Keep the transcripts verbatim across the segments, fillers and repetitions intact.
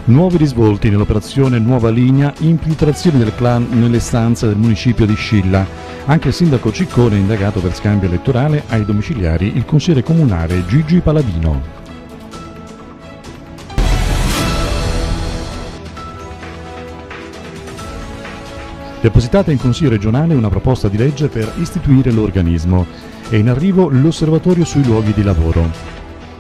Nuovi risvolti nell'operazione Nuova Linea, infiltrazione del clan nelle stanze del municipio di Scilla. Anche il sindaco Ciccone è indagato per scambio elettorale. Ai domiciliari il consigliere comunale Gigi Paladino. Depositata in Consiglio regionale una proposta di legge per istituire l'organismo. È in arrivo l'osservatorio sui luoghi di lavoro.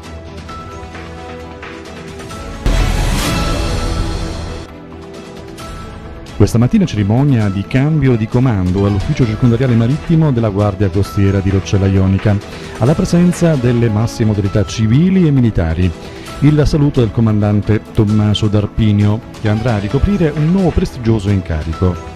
Questa mattina cerimonia di cambio di comando all'ufficio circondariale marittimo della Guardia Costiera di Roccella Ionica, alla presenza delle massime autorità civili e militari. Il saluto del comandante Tommaso D'Arpinio, che andrà a ricoprire un nuovo prestigioso incarico.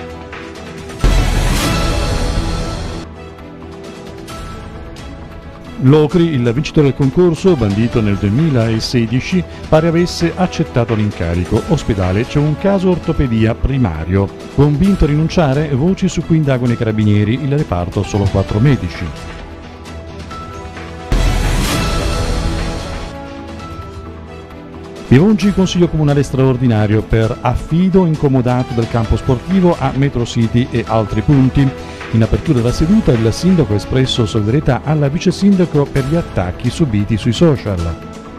L'Ocri, il vincitore del concorso, bandito nel duemilasedici, pare avesse accettato l'incarico. Ospedale, c'è un caso ortopedia primario. Convinto a rinunciare? Voci su cui indagano i carabinieri, il reparto solo quattro medici. Vivongi, consiglio comunale straordinario per affido incomodato del campo sportivo a Metro City e altri punti. In apertura della seduta il sindaco ha espresso solidarietà alla vice sindaco per gli attacchi subiti sui social.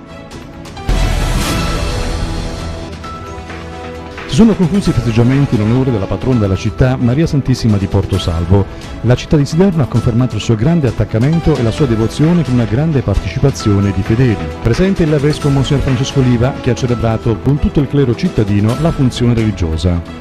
Si sono conclusi i festeggiamenti in onore della patrona della città, Maria Santissima di Portosalvo. La città di Siderno ha confermato il suo grande attaccamento e la sua devozione con una grande partecipazione di fedeli. Presente il vescovo Monsignor Francesco Oliva, che ha celebrato con tutto il clero cittadino la funzione religiosa.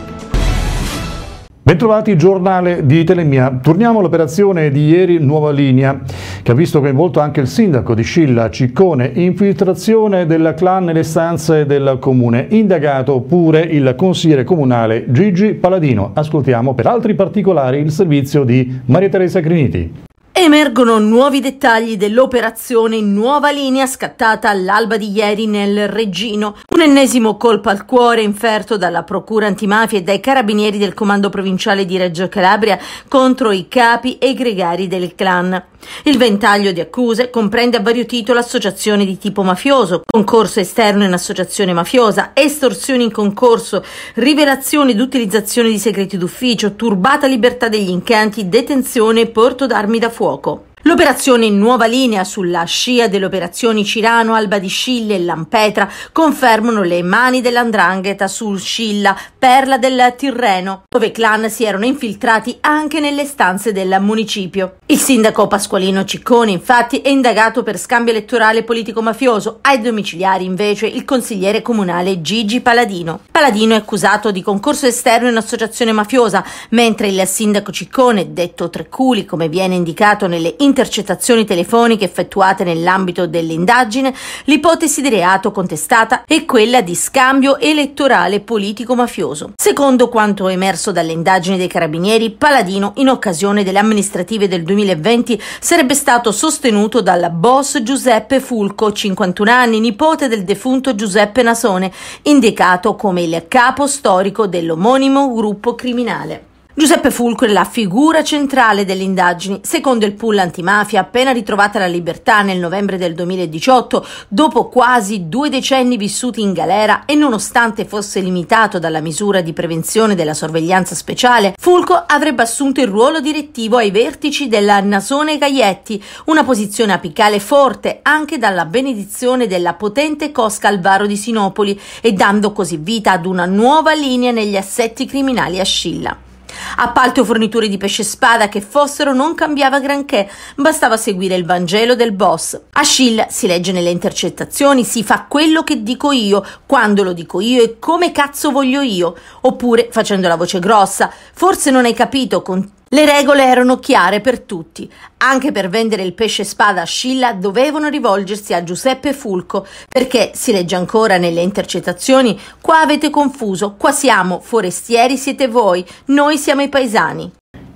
Bentrovati, giornale di Telemia. Torniamo all'operazione di ieri Nuova Linea, che ha visto coinvolto anche il sindaco di Scilla, Ciccone, infiltrazione del clan nelle stanze del comune. Indagato pure il consigliere comunale Gigi Paladino. Ascoltiamo per altri particolari il servizio di Maria Teresa Criniti. Emergono nuovi dettagli dell'operazione Nuova Linea scattata all'alba di ieri nel Reggino. Un ennesimo colpo al cuore inferto dalla Procura Antimafia e dai carabinieri del Comando Provinciale di Reggio Calabria contro i capi e i gregari del clan. Il ventaglio di accuse comprende a vario titolo associazione di tipo mafioso, concorso esterno in associazione mafiosa, estorsioni in concorso, rivelazione ed utilizzazione di segreti d'ufficio, turbata libertà degli incanti, detenzione e porto d'armi da fuoco. L'operazione Nuova Linea, sulla scia delle operazioni Cirano, Alba di Scilla e Lampetra, confermano le mani dell'Andrangheta sul Scilla, perla del Tirreno, dove i clan si erano infiltrati anche nelle stanze del municipio. Il sindaco Pasqualino Ciccone, infatti, è indagato per scambio elettorale politico-mafioso. Ai domiciliari, invece, il consigliere comunale Gigi Paladino. Paladino è accusato di concorso esterno in associazione mafiosa, mentre il sindaco Ciccone, detto Trecculi, come viene indicato nelle intercettazioni telefoniche effettuate nell'ambito dell'indagine, l'ipotesi di reato contestata è quella di scambio elettorale politico-mafioso. Secondo quanto emerso dalle indagini dei carabinieri, Paladino, in occasione delle amministrative del duemilaventi, sarebbe stato sostenuto dal boss Giuseppe Fulco, cinquantuno anni, nipote del defunto Giuseppe Nasone, indicato come il capo storico dell'omonimo gruppo criminale. Giuseppe Fulco è la figura centrale delle indagini. Secondo il pool antimafia, appena ritrovata la libertà nel novembre del duemiladiciotto, dopo quasi due decenni vissuti in galera e nonostante fosse limitato dalla misura di prevenzione della sorveglianza speciale, Fulco avrebbe assunto il ruolo direttivo ai vertici della Nasone Gaietti, una posizione apicale forte anche dalla benedizione della potente Cosca Alvaro di Sinopoli e dando così vita ad una nuova linea negli assetti criminali a Scilla. Appalti o forniture di pesce spada che fossero non cambiava granché, bastava seguire il Vangelo del boss. A Scilla, si legge nelle intercettazioni, si fa quello che dico io, quando lo dico io e come cazzo voglio io, oppure facendo la voce grossa, forse non hai capito, con le regole erano chiare per tutti. Anche per vendere il pesce spada a Scilla dovevano rivolgersi a Giuseppe Fulco, perché, si legge ancora nelle intercettazioni, qua avete confuso, qua siamo forestieri, siete voi, noi siamo i paesani.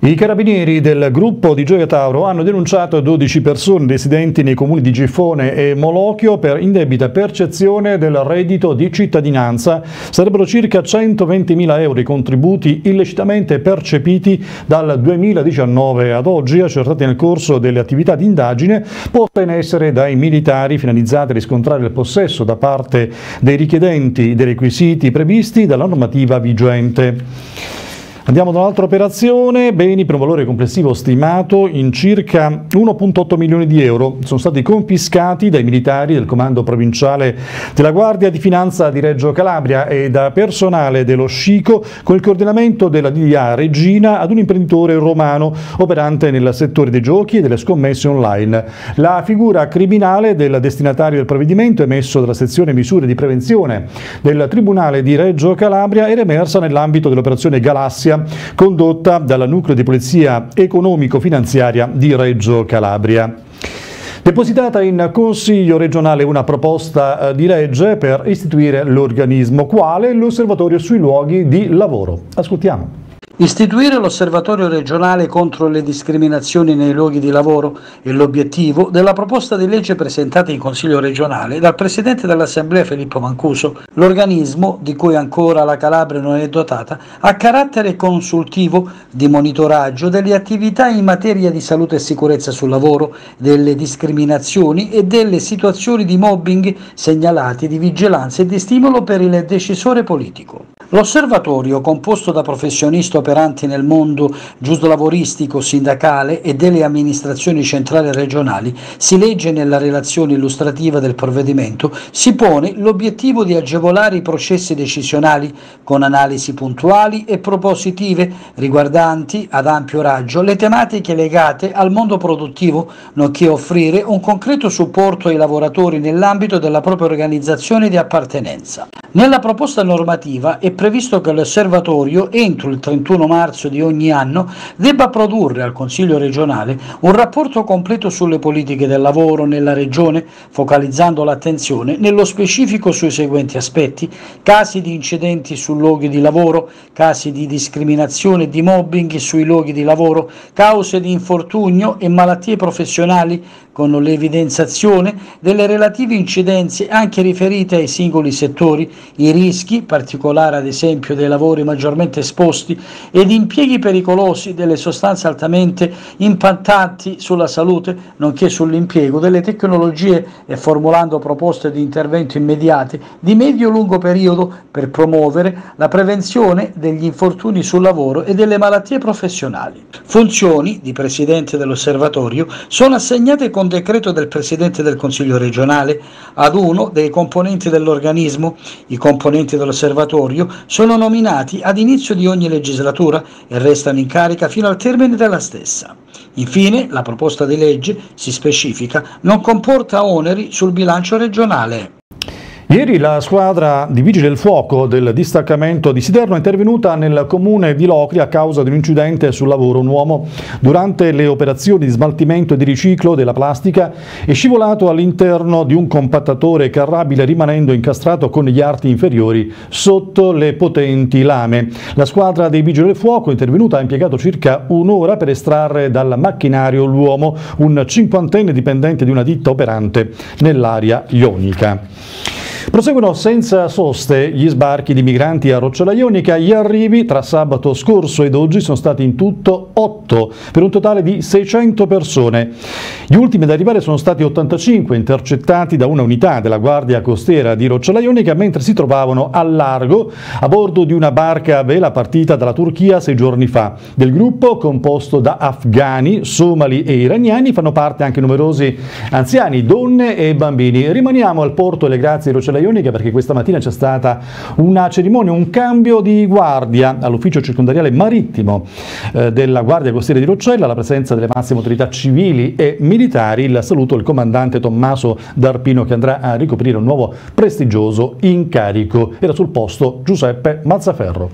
I carabinieri del gruppo di Gioia Tauro hanno denunciato dodici persone residenti nei comuni di Gifone e Molochio per indebita percezione del reddito di cittadinanza. Sarebbero circa centoventimila euro i contributi illecitamente percepiti dal duemiladiciannove ad oggi, accertati nel corso delle attività di indagine poste in essere dai militari finalizzate a riscontrare il possesso da parte dei richiedenti dei requisiti previsti dalla normativa vigente. Andiamo da un'altra operazione, beni per un valore complessivo stimato in circa uno virgola otto milioni di euro sono stati confiscati dai militari del comando provinciale della Guardia di Finanza di Reggio Calabria e da personale dello Scico con il coordinamento della D D A Regina ad un imprenditore romano operante nel settore dei giochi e delle scommesse online. La figura criminale del destinatario del provvedimento emesso dalla sezione misure di prevenzione del Tribunale di Reggio Calabria era emersa nell'ambito dell'operazione Galassia condotta dal nucleo di polizia economico-finanziaria di Reggio Calabria. Depositata in Consiglio regionale una proposta di legge per istituire l'organismo quale l'Osservatorio sui luoghi di lavoro. Ascoltiamo. Istituire l'Osservatorio regionale contro le discriminazioni nei luoghi di lavoro è l'obiettivo della proposta di legge presentata in Consiglio regionale dal Presidente dell'Assemblea Filippo Mancuso. L'organismo, di cui ancora la Calabria non è dotata, ha carattere consultivo di monitoraggio delle attività in materia di salute e sicurezza sul lavoro, delle discriminazioni e delle situazioni di mobbing segnalati, di vigilanza e di stimolo per il decisore politico. L'osservatorio, composto da professionisti operanti nel mondo giuslavoristico, sindacale e delle amministrazioni centrali e regionali, si legge nella relazione illustrativa del provvedimento, si pone l'obiettivo di agevolare i processi decisionali con analisi puntuali e propositive riguardanti ad ampio raggio le tematiche legate al mondo produttivo, nonché offrire un concreto supporto ai lavoratori nell'ambito della propria organizzazione di appartenenza. Nella proposta normativa è previsto che l'osservatorio, entro il trentuno marzo di ogni anno, debba produrre al Consiglio regionale un rapporto completo sulle politiche del lavoro nella regione, focalizzando l'attenzione nello specifico sui seguenti aspetti: casi di incidenti su luoghi di lavoro, casi di discriminazione e di mobbing sui luoghi di lavoro, cause di infortunio e malattie professionali, con l'evidenziazione delle relative incidenze anche riferite ai singoli settori, i rischi, particolare ad esempio dei lavori maggiormente esposti, ed impieghi pericolosi delle sostanze altamente impattanti sulla salute, nonché sull'impiego delle tecnologie, e formulando proposte di intervento immediate di medio-lungo periodo per promuovere la prevenzione degli infortuni sul lavoro e delle malattie professionali. Funzioni di Presidente dell'Osservatorio sono assegnate con decreto del Presidente del Consiglio regionale ad uno dei componenti dell'organismo. I componenti dell'Osservatorio sono nominati ad inizio di ogni legislatura e restano in carica fino al termine della stessa. Infine, la proposta di legge, si specifica, non comporta oneri sul bilancio regionale. Ieri la squadra di Vigili del Fuoco del distaccamento di Siderno è intervenuta nel comune di Locri a causa di un incidente sul lavoro. Un uomo, durante le operazioni di smaltimento e di riciclo della plastica, è scivolato all'interno di un compattatore carrabile, rimanendo incastrato con gli arti inferiori sotto le potenti lame. La squadra dei Vigili del Fuoco intervenuta ha impiegato circa un'ora per estrarre dal macchinario l'uomo, un cinquantenne dipendente di una ditta operante nell'area ionica. Proseguono senza soste gli sbarchi di migranti a Rocciola Ionica. Gli arrivi tra sabato scorso ed oggi sono stati in tutto otto, per un totale di seicento persone. Gli ultimi ad arrivare sono stati ottantacinque, intercettati da una unità della Guardia Costiera di Rocciola Ionica mentre si trovavano al largo a bordo di una barca a vela partita dalla Turchia sei giorni fa. Del gruppo, composto da afghani, somali e iraniani, fanno parte anche numerosi anziani, donne e bambini. Rimaniamo al porto e le grazie di Rocciola Ionica perché questa mattina c'è stata una cerimonia, un cambio di guardia all'ufficio circondariale marittimo eh, della Guardia Costiera di Roccella, alla presenza delle massime autorità civili e militari. Il saluto del comandante Tommaso D'Arpino, che andrà a ricoprire un nuovo prestigioso incarico. Era sul posto Giuseppe Mazzaferro.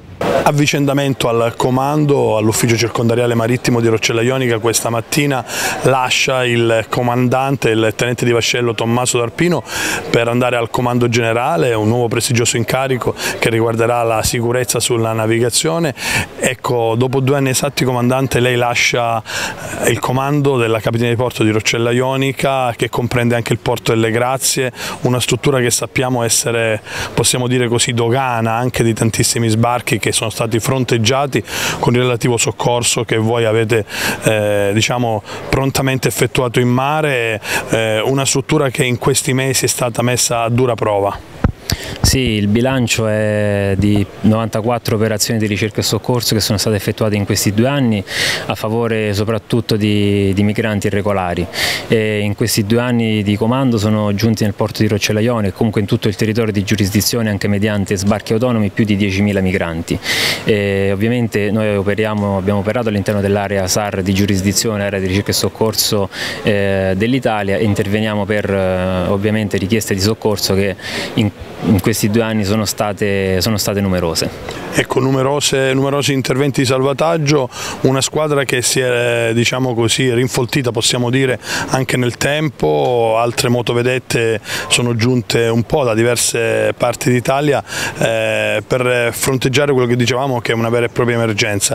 avvicendamento al comando, all'ufficio circondariale marittimo di Roccella Ionica. Questa mattina lascia il comandante, il tenente di vascello Tommaso D'Arpino, per andare al comando generale, un nuovo prestigioso incarico che riguarderà la sicurezza sulla navigazione. Ecco, dopo due anni esatti, comandante, lei lascia il comando della Capitaneria di Porto di Roccella Ionica, che comprende anche il Porto delle Grazie, una struttura che sappiamo essere, possiamo dire così, dogana anche di tantissimi sbarchi che sono stati fronteggiati con il relativo soccorso che voi avete eh, diciamo, prontamente effettuato in mare, eh, una struttura che in questi mesi è stata messa a dura prova. Sì, il bilancio è di novantaquattro operazioni di ricerca e soccorso che sono state effettuate in questi due anni a favore soprattutto di, di migranti irregolari. E in questi due anni di comando sono giunti nel porto di Roccella Ionica e comunque in tutto il territorio di giurisdizione, anche mediante sbarchi autonomi, più di diecimila migranti. E ovviamente noi operiamo, abbiamo operato all'interno dell'area S A R di giurisdizione, area di ricerca e soccorso eh, dell'Italia, e interveniamo per eh, ovviamente richieste di soccorso che in in questi due anni sono state, sono state numerose. Ecco, numerose, numerosi interventi di salvataggio, una squadra che si è, diciamo così, rinfoltita, possiamo dire, anche nel tempo. Altre motovedette sono giunte un po' da diverse parti d'Italia eh, per fronteggiare quello che dicevamo che è una vera e propria emergenza.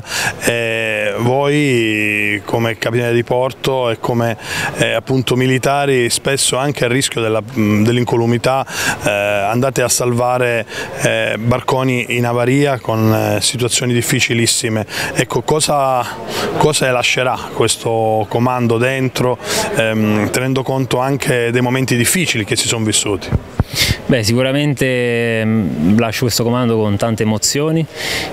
E voi come Capitaneria di Porto e come eh, appunto militari, spesso anche a rischio dell'incolumità, eh, andate a salvare eh, barconi in avaria con eh, situazioni difficilissime. Ecco, cosa, cosa lascerà questo comando dentro, ehm, tenendo conto anche dei momenti difficili che si sono vissuti? Beh, sicuramente mh, lascio questo comando con tante emozioni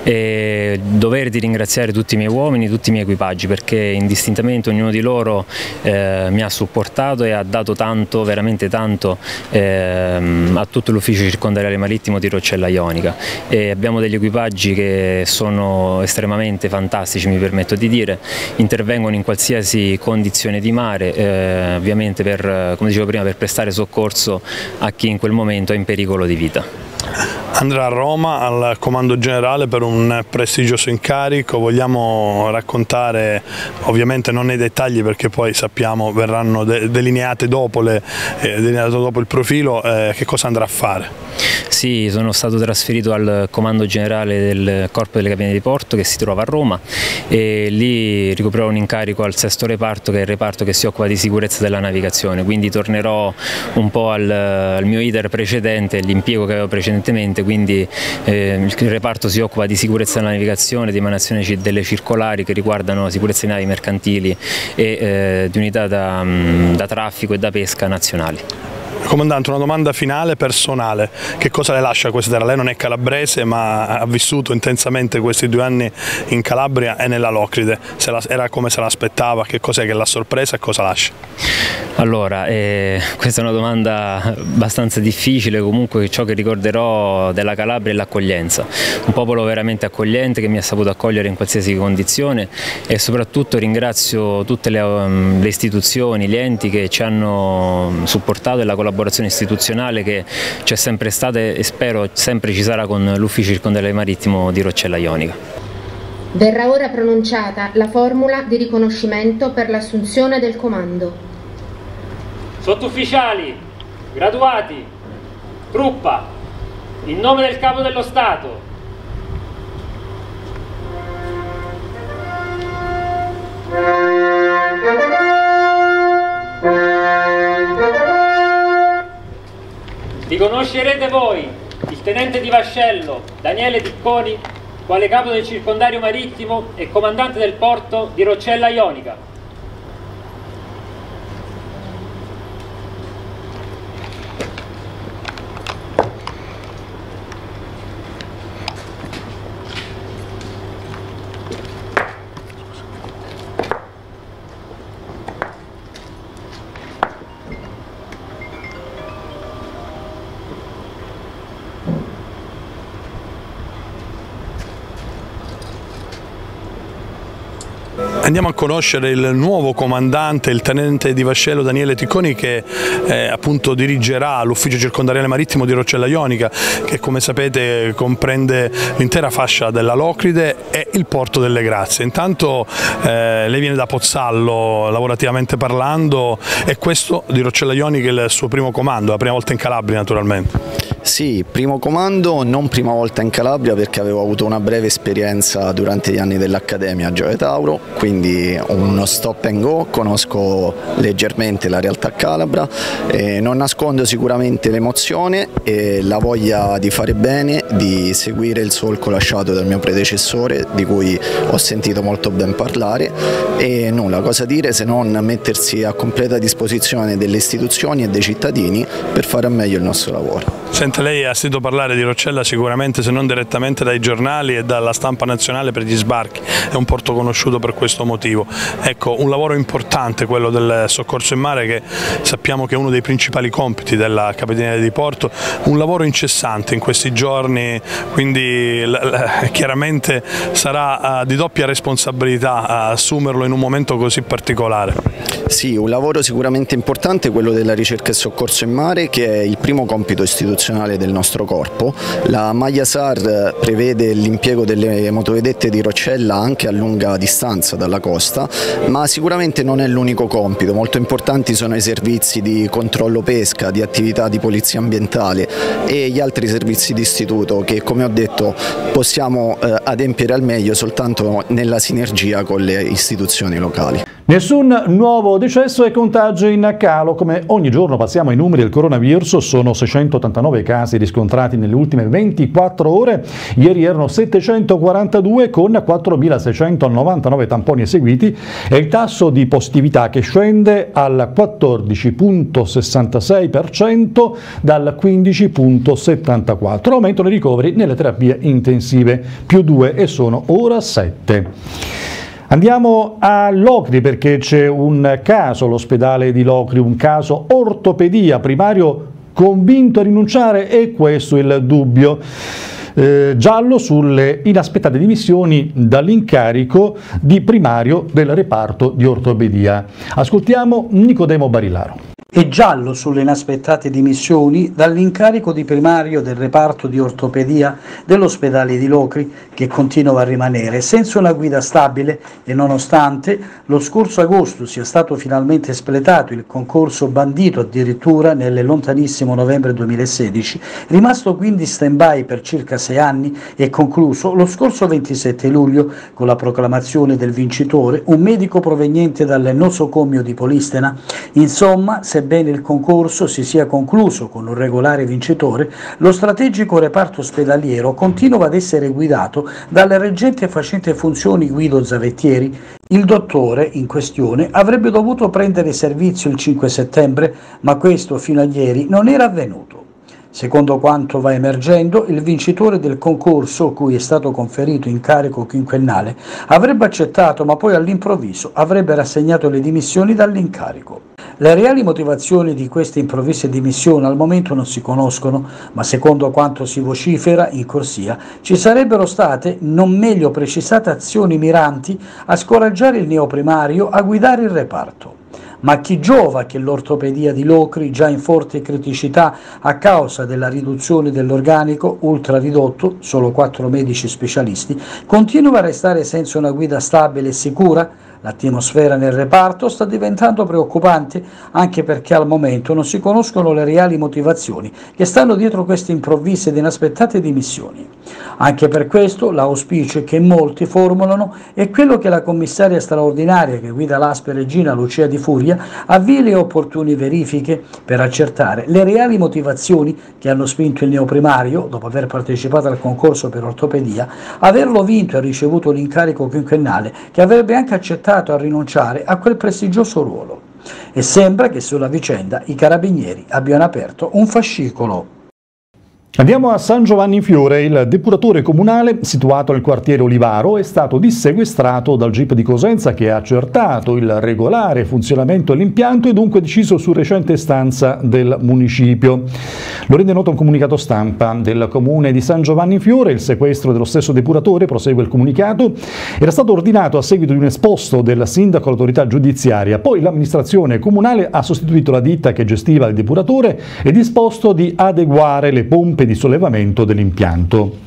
e dovere di ringraziare tutti i miei uomini, tutti i miei equipaggi, perché indistintamente ognuno di loro eh, mi ha supportato e ha dato tanto, veramente tanto, eh, a tutto l'ufficio circondariale marittimo di Roccella Ionica. E abbiamo degli equipaggi che sono estremamente fantastici, mi permetto di dire, intervengono in qualsiasi condizione di mare, eh, ovviamente per, come dicevo prima, per prestare soccorso a chi in quel momento è in pericolo di vita. Andrà a Roma al comando generale per un prestigioso incarico. Vogliamo raccontare, ovviamente non nei dettagli perché poi sappiamo verranno de delineate dopo, le, eh, delineato dopo il profilo, eh, che cosa andrà a fare? Sì, sono stato trasferito al comando generale del Corpo delle Capitanerie di Porto che si trova a Roma, e lì ricoprirò un incarico al sesto reparto, che è il reparto che si occupa di sicurezza della navigazione, quindi tornerò un po' al, al mio iter precedente, l'impiego che avevo precedentemente, quindi eh, il reparto si occupa di sicurezza della navigazione, di emanazione delle circolari che riguardano sicurezza di navi mercantili e eh, di unità da, da traffico e da pesca nazionali. Comandante, una domanda finale personale: che cosa le lascia questa terra? Lei non è calabrese ma ha vissuto intensamente questi due anni in Calabria e nella Locride, se la, era come se l'aspettava, che cos'è che l'ha sorpresa e cosa lascia? Allora, eh, questa è una domanda abbastanza difficile. Comunque ciò che ricorderò della Calabria è l'accoglienza, un popolo veramente accogliente che mi ha saputo accogliere in qualsiasi condizione, e soprattutto ringrazio tutte le, um, le istituzioni, gli enti che ci hanno supportato, e la collaborazione istituzionale che c'è sempre stata e spero sempre ci sarà con l'ufficio circondariale marittimo di Roccella Ionica. Verrà ora pronunciata la formula di riconoscimento per l'assunzione del comando. Sottufficiali, graduati, truppa, in nome del Capo dello Stato, riconoscerete voi il tenente di vascello Daniele Ticconi quale capo del circondario marittimo e comandante del porto di Roccella Ionica. Andiamo a conoscere il nuovo comandante, il tenente di vascello Daniele Ticconi, che eh, appunto dirigerà l'ufficio circondariale marittimo di Roccella Ionica, che come sapete comprende l'intera fascia della Locride e il porto delle Grazie. Intanto eh, lei viene da Pozzallo, lavorativamente parlando, e questo di Roccella Ionica è il suo primo comando, la prima volta in Calabria naturalmente. Sì, primo comando, non prima volta in Calabria perché avevo avuto una breve esperienza durante gli anni dell'Accademia a Gioia Tauro, quindi uno stop and go, conosco leggermente la realtà calabra, eh, non nascondo sicuramente l'emozione e la voglia di fare bene, di seguire il solco lasciato dal mio predecessore, di cui ho sentito molto ben parlare, e nulla, cosa dire se non mettersi a completa disposizione delle istituzioni e dei cittadini per fare al meglio il nostro lavoro. Sente, lei ha sentito parlare di Roccella sicuramente, se non direttamente dai giornali e dalla stampa nazionale per gli sbarchi, è un porto conosciuto per questo motivo. Ecco, un lavoro importante quello del soccorso in mare, che sappiamo che è uno dei principali compiti della Capitaneria di Porto, un lavoro incessante in questi giorni, quindi chiaramente sarà uh, di doppia responsabilità uh, assumerlo in un momento così particolare. Sì, un lavoro sicuramente importante, quello della ricerca e soccorso in mare, che è il primo compito istituzionale del nostro corpo. La Maglia S A R prevede l'impiego delle motovedette di Roccella anche a lunga distanza dalla costa, ma sicuramente non è l'unico compito. Molto importanti sono i servizi di controllo pesca, di attività di polizia ambientale e gli altri servizi di istituto che, come ho detto, possiamo eh, adempiere al meglio soltanto nella sinergia con le istituzioni locali. Nessun nuovo decesso e contagio in calo. Come ogni giorno passiamo ai numeri del coronavirus, sono seicentottantanove casi riscontrati nelle ultime ventiquattro ore, ieri erano settecentoquarantadue con quattromilaseicentonovantanove tamponi eseguiti e il tasso di positività che scende al quattordici virgola sessantasei per cento dal quindici virgola settantaquattro per cento. Aumentano i ricoveri nelle terapie intensive, più due e sono ora sette. Andiamo a Locri perché c'è un caso all'ospedale di Locri, un caso ortopedia, primario convinto a rinunciare e questo è il dubbio. Eh, giallo sulle inaspettate dimissioni dall'incarico di primario del reparto di ortopedia. Ascoltiamo Nicodemo Barilaro. E giallo sulle inaspettate dimissioni dall'incarico di primario del reparto di ortopedia dell'ospedale di Locri, che continua a rimanere senza una guida stabile e nonostante lo scorso agosto sia stato finalmente espletato il concorso bandito addirittura nel lontanissimo novembre duemilasedici, rimasto quindi stand-by per circa sei anni e concluso lo scorso ventisette luglio con la proclamazione del vincitore, un medico proveniente dal nosocomio di Polistena. Insomma, se sebbene il concorso si sia concluso con un regolare vincitore, lo strategico reparto ospedaliero continua ad essere guidato dal reggente facente funzioni Guido Zavettieri. Il dottore in questione avrebbe dovuto prendere servizio il cinque settembre, ma questo fino a ieri non era avvenuto. Secondo quanto va emergendo, il vincitore del concorso, cui è stato conferito incarico quinquennale, avrebbe accettato, ma poi all'improvviso avrebbe rassegnato le dimissioni dall'incarico. Le reali motivazioni di queste improvvise dimissioni al momento non si conoscono, ma secondo quanto si vocifera in corsia ci sarebbero state non meglio precisate azioni miranti a scoraggiare il neoprimario a guidare il reparto. Ma chi giova che l'ortopedia di Locri, già in forte criticità a causa della riduzione dell'organico ultra ridotto, solo quattro medici specialisti, continua a restare senza una guida stabile e sicura? L'atmosfera nel reparto sta diventando preoccupante anche perché al momento non si conoscono le reali motivazioni che stanno dietro queste improvvise ed inaspettate dimissioni. Anche per questo l'auspicio che molti formulano è quello che la commissaria straordinaria che guida l'A S P Regina, Lucia Di Furia, avvii le opportune verifiche per accertare le reali motivazioni che hanno spinto il neoprimario, dopo aver partecipato al concorso per ortopedia, averlo vinto e ricevuto l'incarico quinquennale che avrebbe anche accettato a rinunciare a quel prestigioso ruolo. E sembra che sulla vicenda i carabinieri abbiano aperto un fascicolo. Andiamo a San Giovanni in Fiore. Il depuratore comunale situato nel quartiere Olivaro è stato dissequestrato dal G I P di Cosenza, che ha accertato il regolare funzionamento dell'impianto e dunque deciso su recente istanza del municipio. Lo rende noto un comunicato stampa del comune di San Giovanni in Fiore. Il sequestro dello stesso depuratore, prosegue il comunicato, era stato ordinato a seguito di un esposto del sindaco all'autorità giudiziaria. Poi l'amministrazione comunale ha sostituito la ditta che gestiva il depuratore e disposto di adeguare le pompe di sollevamento dell'impianto.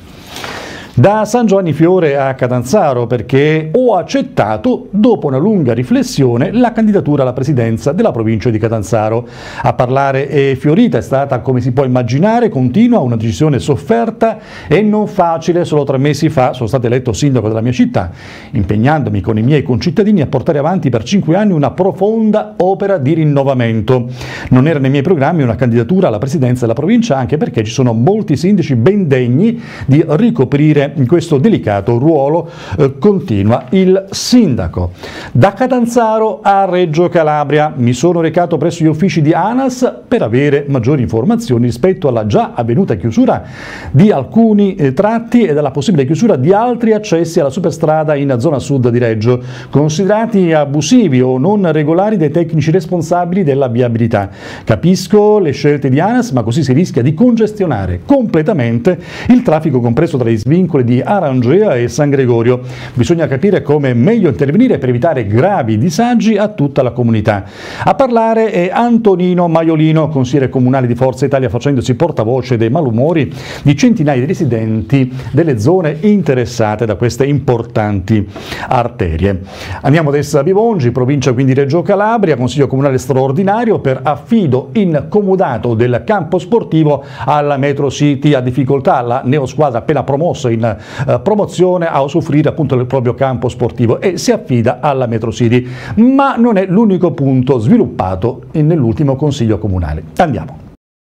Da San Giovanni Fiore a Catanzaro, perché ho accettato, dopo una lunga riflessione, la candidatura alla presidenza della provincia di Catanzaro. A parlare è Fiorita, è stata, come si può immaginare, continua, una decisione sofferta e non facile. Solo tre mesi fa sono stato eletto sindaco della mia città, impegnandomi con i miei concittadini a portare avanti per cinque anni una profonda opera di rinnovamento. Non era nei miei programmi una candidatura alla presidenza della provincia, anche perché ci sono molti sindaci ben degni di ricoprire in questo delicato ruolo, eh, continua il sindaco. Da Catanzaro a Reggio Calabria mi sono recato presso gli uffici di ANAS per avere maggiori informazioni rispetto alla già avvenuta chiusura di alcuni eh, tratti e dalla possibile chiusura di altri accessi alla superstrada in zona sud di Reggio, considerati abusivi o non regolari dai tecnici responsabili della viabilità. Capisco le scelte di ANAS, ma così si rischia di congestionare completamente il traffico compreso tra i svincoli di Arangea e San Gregorio. Bisogna capire come meglio intervenire per evitare gravi disagi a tutta la comunità. A parlare è Antonino Maiolino, consigliere comunale di Forza Italia, facendosi portavoce dei malumori di centinaia di residenti delle zone interessate da queste importanti arterie. Andiamo adesso a Bivongi, provincia quindi di Reggio Calabria, consiglio comunale straordinario per affido incomodato del campo sportivo alla Metro City. A difficoltà la neosquadra appena promossa in uh, promozione a usufruire appunto del proprio campo sportivo e si affida alla Metro City, ma non è l'unico punto sviluppato nell'ultimo consiglio comunale. Andiamo.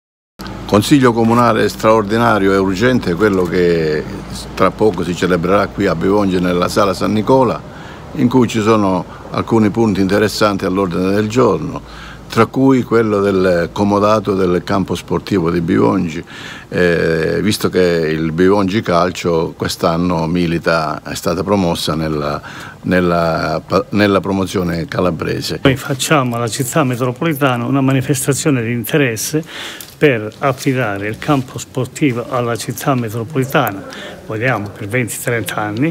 Consiglio comunale straordinario e urgente, quello che tra poco si celebrerà qui a Bivongi nella Sala San Nicola, in cui ci sono alcuni punti interessanti all'ordine del giorno, tra cui quello del comodato del campo sportivo di Bivongi, eh, visto che il Bivongi Calcio quest'anno milita, è stata promossa nella, nella, nella promozione calabrese. Noi facciamo alla città metropolitana una manifestazione di interesse per affidare il campo sportivo alla città metropolitana, vogliamo per venti trenta anni,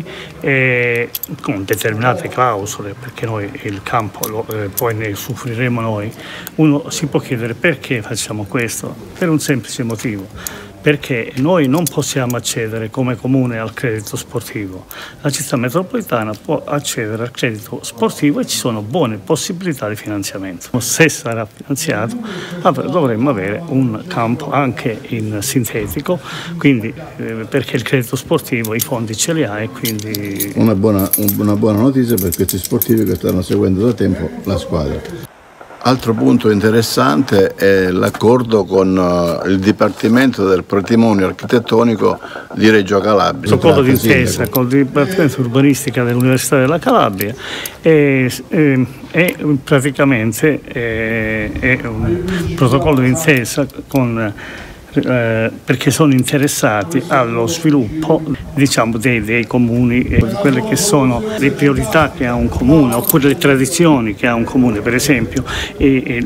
e con determinate clausole, perché noi il campo lo, eh, poi ne soffriremo noi. Uno si può chiedere perché facciamo questo, per un semplice motivo. Perché noi non possiamo accedere come comune al credito sportivo. La città metropolitana può accedere al credito sportivo e ci sono buone possibilità di finanziamento. Se sarà finanziato dovremmo avere un campo anche in sintetico, quindi, eh, perché il credito sportivo i fondi ce li ha e quindi... Una buona, una buona notizia per questi sportivi che stanno seguendo da tempo la squadra. Altro punto interessante è l'accordo con uh, il Dipartimento del Patrimonio Architettonico di Reggio Calabria. Protocollo d'intesa con il Dipartimento Urbanistica dell'Università della Calabria e, e, e praticamente è, è un protocollo d'intesa con Eh, perché sono interessati allo sviluppo, diciamo, dei, dei comuni, e di quelle che sono le priorità che ha un comune oppure le tradizioni che ha un comune, per esempio e, e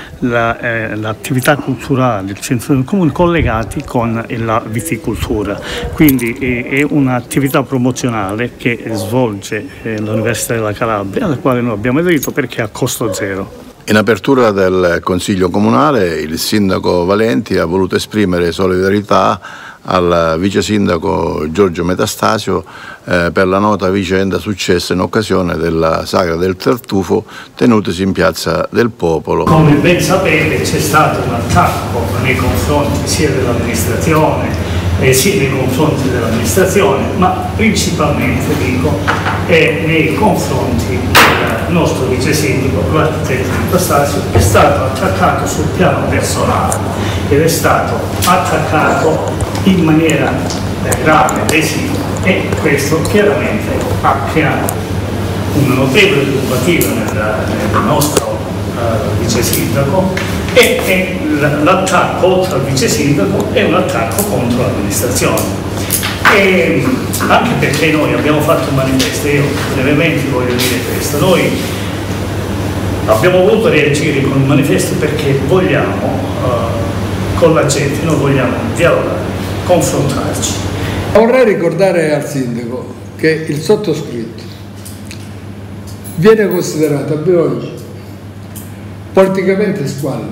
l'attività la, eh, culturale, il centro del comune collegati con la viticoltura. Quindi è, è un'attività promozionale che svolge eh, l'Università della Calabria, alla quale noi abbiamo aderito perché è a costo zero. In apertura del Consiglio Comunale il Sindaco Valenti ha voluto esprimere solidarietà al Vice Sindaco Giorgio Metastasio eh, per la nota vicenda successa in occasione della Sagra del Tartufo tenutasi in Piazza del Popolo. Come ben sapete c'è stato un attacco nei confronti sia dell'amministrazione eh, sia nei confronti dell'amministrazione, ma principalmente dico eh, nei confronti del nostro vice sindaco, l'architetto Metastasio, è stato attaccato sul piano personale ed è stato attaccato in maniera eh, grave, lesiva, e questo chiaramente ha creato una notevole turbativa nel, nel nostro uh, vice sindaco e, e l'attacco oltre al vice sindaco è un attacco contro l'amministrazione. E anche perché noi abbiamo fatto un manifesto, io brevemente voglio dire questo, noi abbiamo voluto reagire con il manifesto perché vogliamo uh, con la gente, noi vogliamo dialogare, confrontarci. Vorrei ricordare al sindaco che il sottoscritto viene considerato a Beoggi politicamente squallido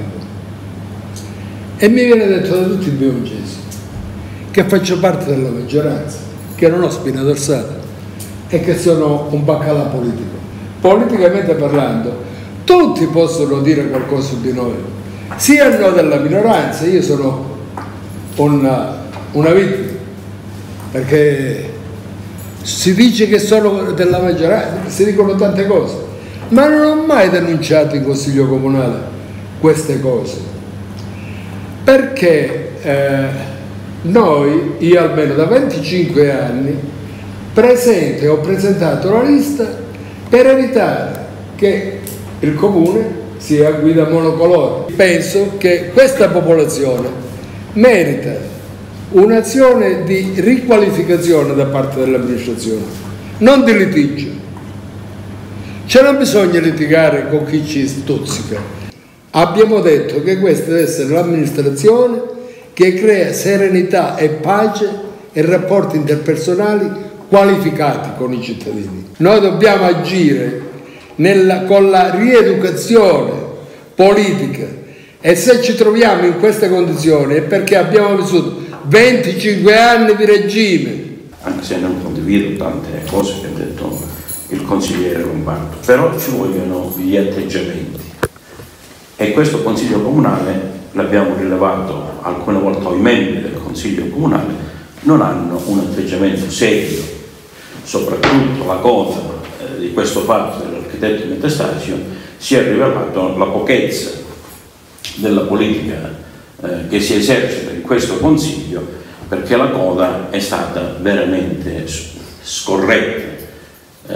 e mi viene detto da tutti i beoggesi che faccio parte della maggioranza, che non ho spina dorsale e che sono un baccalà politico. Politicamente parlando, tutti possono dire qualcosa su di noi, sia no della minoranza, io sono una, una vittima, perché si dice che sono della maggioranza, si dicono tante cose, ma non ho mai denunciato in Consiglio Comunale queste cose, perché eh, noi, io almeno da venticinque anni, presente, ho presentato la lista per evitare che il comune sia a guida monocolore. Penso che questa popolazione merita un'azione di riqualificazione da parte dell'amministrazione, non di litigio. C'è non bisogna litigare con chi ci stuzzica. Abbiamo detto che questa deve essere l'amministrazione che crea serenità e pace e rapporti interpersonali qualificati con i cittadini. Noi dobbiamo agire nella, con la rieducazione politica e se ci troviamo in queste condizioni è perché abbiamo vissuto venticinque anni di regime. Anche se non condivido tante cose che ha detto il consigliere Lombardo, però ci vogliono gli atteggiamenti e questo Consiglio Comunale, l'abbiamo rilevato alcune volte ai membri del Consiglio Comunale, non hanno un atteggiamento serio, soprattutto la cosa eh, di questo fatto dell'architetto Metastasio si è rivelato la pochezza della politica eh, che si esercita in questo Consiglio, perché la coda è stata veramente scorretta, eh,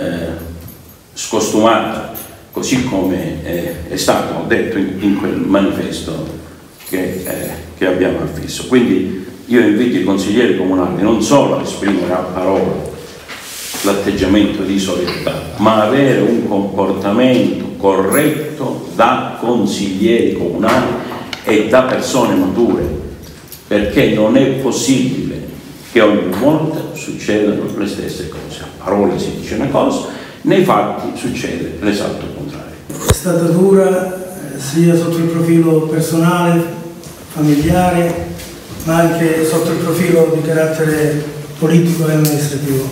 scostumata, così come eh, è stato detto in, in quel manifesto che, eh, che abbiamo affisso. Quindi io invito i consiglieri comunali non solo a esprimere a parole l'atteggiamento di solidarietà, ma avere un comportamento corretto da consiglieri comunali e da persone mature, perché non è possibile che ogni volta succedano le stesse cose. A parole si dice una cosa, nei fatti succede l'esatto contrario. È stata dura sia sotto il profilo personale, familiare, ma anche sotto il profilo di carattere politico e amministrativo.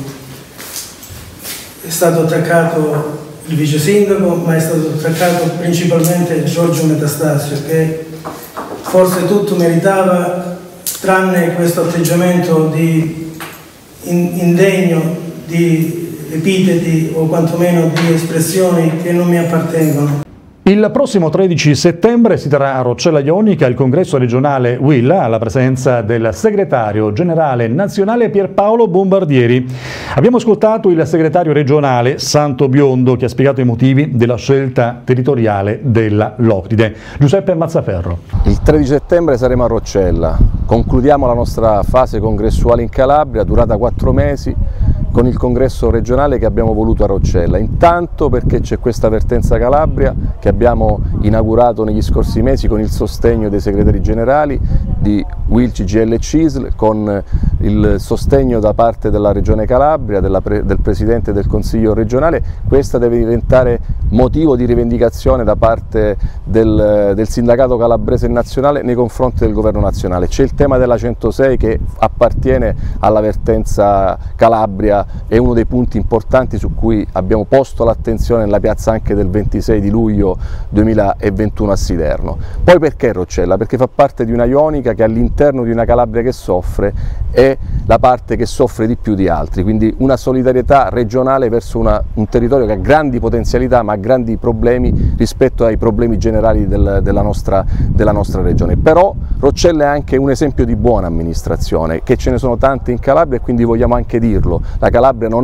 È stato attaccato il vice sindaco, ma è stato attaccato principalmente Giorgio Metastasio, che forse tutto meritava, tranne questo atteggiamento di indegno, di epiteti o quantomeno di espressioni che non mi appartengono. Il prossimo tredici settembre si terrà a Roccella Ionica il congresso regionale U I L alla presenza del segretario generale nazionale Pierpaolo Bombardieri. Abbiamo ascoltato il segretario regionale Santo Biondo che ha spiegato i motivi della scelta territoriale della Locride. Giuseppe Mazzaferro. Il tredici settembre saremo a Roccella, concludiamo la nostra fase congressuale in Calabria durata quattro mesi con il congresso regionale che abbiamo voluto a Roccella, intanto perché c'è questa Vertenza Calabria che abbiamo inaugurato negli scorsi mesi con il sostegno dei segretari generali di U I L, C G I L e C I S L, con il sostegno da parte della Regione Calabria, della pre, del Presidente del Consiglio regionale. Questa deve diventare motivo di rivendicazione da parte del, del sindacato calabrese nazionale nei confronti del governo nazionale. C'è il tema della centosei che appartiene alla Vertenza Calabria, è uno dei punti importanti su cui abbiamo posto l'attenzione nella piazza anche del ventisei di luglio duemilaventuno a Siderno. Poi perché Roccella? Perché fa parte di una ionica che all'interno di una Calabria che soffre è la parte che soffre di più di altri, quindi una solidarietà regionale verso una, un territorio che ha grandi potenzialità ma ha grandi problemi rispetto ai problemi generali del, della, nostra, della nostra regione. Però Roccella è anche un esempio di buona amministrazione, che ce ne sono tante in Calabria e quindi vogliamo anche dirlo. La Calabria non è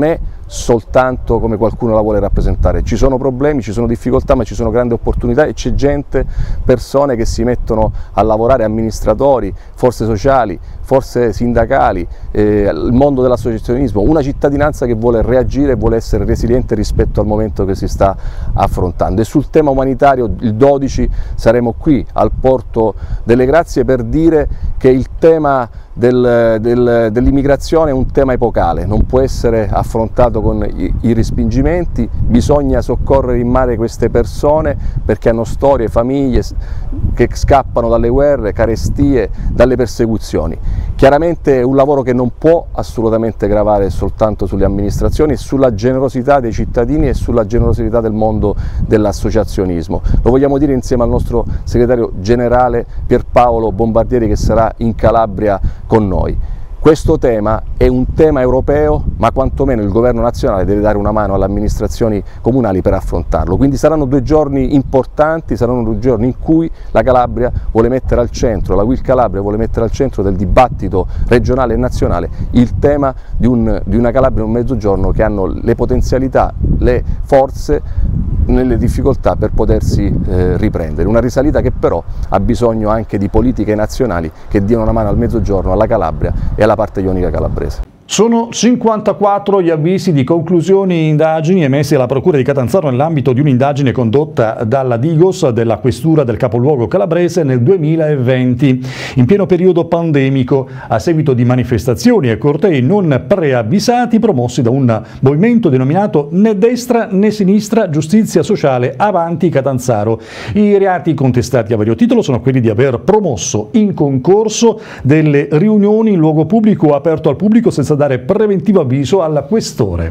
soltanto come qualcuno la vuole rappresentare. Ci sono problemi, ci sono difficoltà, ma ci sono grandi opportunità e c'è gente, persone che si mettono a lavorare, amministratori, forze sociali, forze sindacali, eh, il mondo dell'associazionismo, una cittadinanza che vuole reagire e vuole essere resiliente rispetto al momento che si sta affrontando. E sul tema umanitario il dodici saremo qui al Porto delle Grazie per dire che il tema del, del, dell'immigrazione è un tema epocale, non può essere affrontato con i, i respingimenti, bisogna soccorrere in mare queste persone perché hanno storie, famiglie che scappano dalle guerre, carestie, dalle persecuzioni. Chiaramente è un lavoro che non può assolutamente gravare soltanto sulle amministrazioni e sulla generosità dei cittadini e sulla generosità del mondo dell'associazionismo. Lo vogliamo dire insieme al nostro segretario generale Pierpaolo Bombardieri, che sarà in Calabria con noi. Questo tema è un tema europeo, ma quantomeno il governo nazionale deve dare una mano alle amministrazioni comunali per affrontarlo. Quindi saranno due giorni importanti, saranno due giorni in cui la Calabria vuole mettere al centro, la Will Calabria vuole mettere al centro del dibattito regionale e nazionale il tema di, un, di una Calabria e un Mezzogiorno che hanno le potenzialità, le forze nelle difficoltà per potersi eh, riprendere. Una risalita che però ha bisogno anche di politiche nazionali che diano una mano al Mezzogiorno, alla Calabria e alla parte ionica calabrese. Sono cinquantaquattro gli avvisi di conclusioni indagini emessi alla Procura di Catanzaro nell'ambito di un'indagine condotta dalla Digos della Questura del capoluogo calabrese nel duemilaventi, in pieno periodo pandemico, a seguito di manifestazioni e cortei non preavvisati promossi da un movimento denominato Né destra né sinistra giustizia sociale avanti Catanzaro. I reati contestati a vario titolo sono quelli di aver promosso in concorso delle riunioni in luogo pubblico o aperto al pubblico senza dare preventivo avviso alla questore.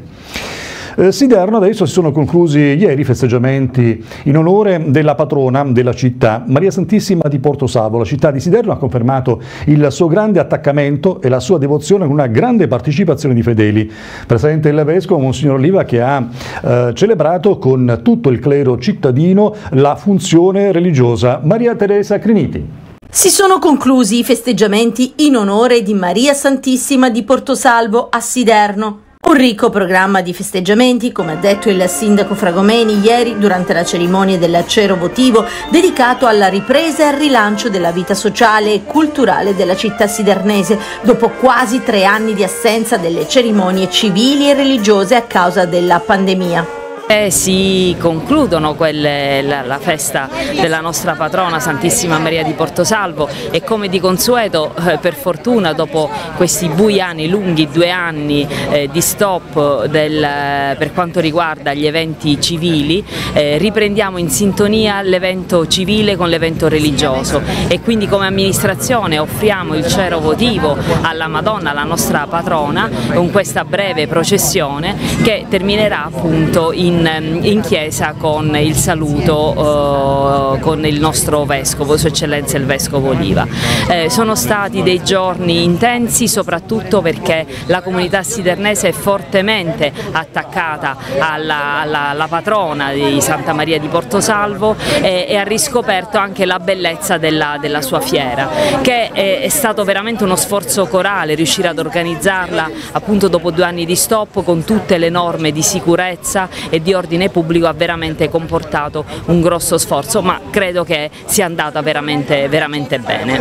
Eh, Siderno adesso si sono conclusi ieri i festeggiamenti in onore della patrona della città, Maria Santissima di Portosalvo. La città di Siderno ha confermato il suo grande attaccamento e la sua devozione con una grande partecipazione di fedeli. Presente il vescovo Monsignor Oliva, che ha eh, celebrato con tutto il clero cittadino la funzione religiosa. Maria Teresa Criniti. Si sono conclusi i festeggiamenti in onore di Maria Santissima di Portosalvo a Siderno. Un ricco programma di festeggiamenti, come ha detto il sindaco Fragomeni ieri durante la cerimonia del cero votivo dedicato alla ripresa e al rilancio della vita sociale e culturale della città sidernese, dopo quasi tre anni di assenza delle cerimonie civili e religiose a causa della pandemia. E si concludono quelle, la, la festa della nostra patrona Santissima Maria di Portosalvo e come di consueto eh, per fortuna dopo questi bui anni, lunghi due anni eh, di stop del, per quanto riguarda gli eventi civili, eh, riprendiamo in sintonia l'evento civile con l'evento religioso e quindi come amministrazione offriamo il cero votivo alla Madonna, la nostra patrona, con questa breve processione che terminerà appunto in In, in chiesa con il saluto uh, con il nostro vescovo, Sua Eccellenza il Vescovo Oliva. Eh, sono stati dei giorni intensi soprattutto perché la comunità sidernese è fortemente attaccata alla, alla, alla patrona di Santa Maria di Portosalvo e, e ha riscoperto anche la bellezza della, della sua fiera, che è, è stato veramente uno sforzo corale riuscire ad organizzarla appunto dopo due anni di stop con tutte le norme di sicurezza e di ordine pubblico. Ha veramente comportato un grosso sforzo, ma credo che sia andata veramente, veramente bene.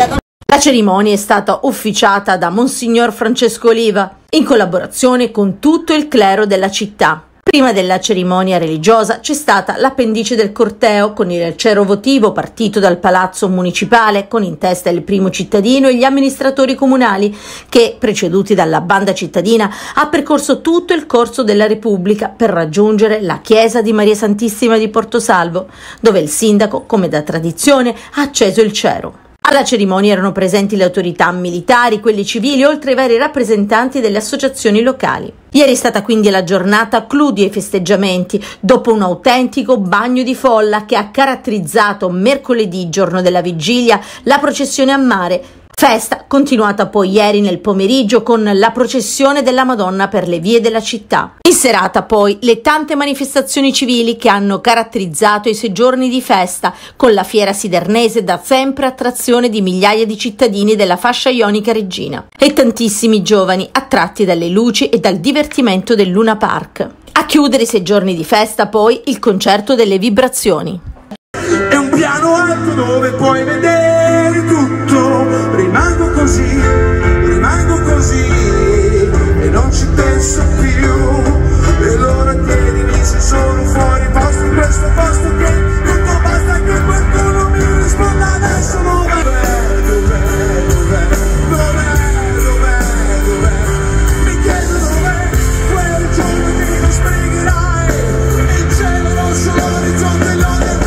La cerimonia è stata officiata da Monsignor Francesco Oliva, in collaborazione con tutto il clero della città. Prima della cerimonia religiosa c'è stata l'appendice del corteo con il cero votivo partito dal Palazzo Municipale con in testa il primo cittadino e gli amministratori comunali che, preceduti dalla banda cittadina, ha percorso tutto il corso della Repubblica per raggiungere la chiesa di Maria Santissima di Portosalvo, dove il sindaco, come da tradizione, ha acceso il cero. Alla cerimonia erano presenti le autorità militari, quelli civili, oltre ai vari rappresentanti delle associazioni locali. Ieri è stata quindi la giornata clou dei festeggiamenti, dopo un autentico bagno di folla che ha caratterizzato mercoledì, giorno della vigilia, la processione a mare, Festa continuata poi ieri nel pomeriggio con la processione della Madonna per le vie della città. In serata poi le tante manifestazioni civili che hanno caratterizzato i sei giorni di festa, con la fiera sidernese da sempre attrazione di migliaia di cittadini della fascia ionica reggina e tantissimi giovani attratti dalle luci e dal divertimento del Luna Park. A chiudere i sei giorni di festa poi il concerto delle vibrazioni. È un piano alto dove puoi vedere tutto, rimango così, rimango così e non ci penso più, e l'ora che dici sono fuori posto in questo posto che tutto basta che qualcuno mi risponda adesso. Dov'è, dov'è, dov'è, dov'è, dov'è, dov'è, mi chiedo dov'è quel giorno che mi spiegherai, il cielo rosso, l'orizzonte, l'odio e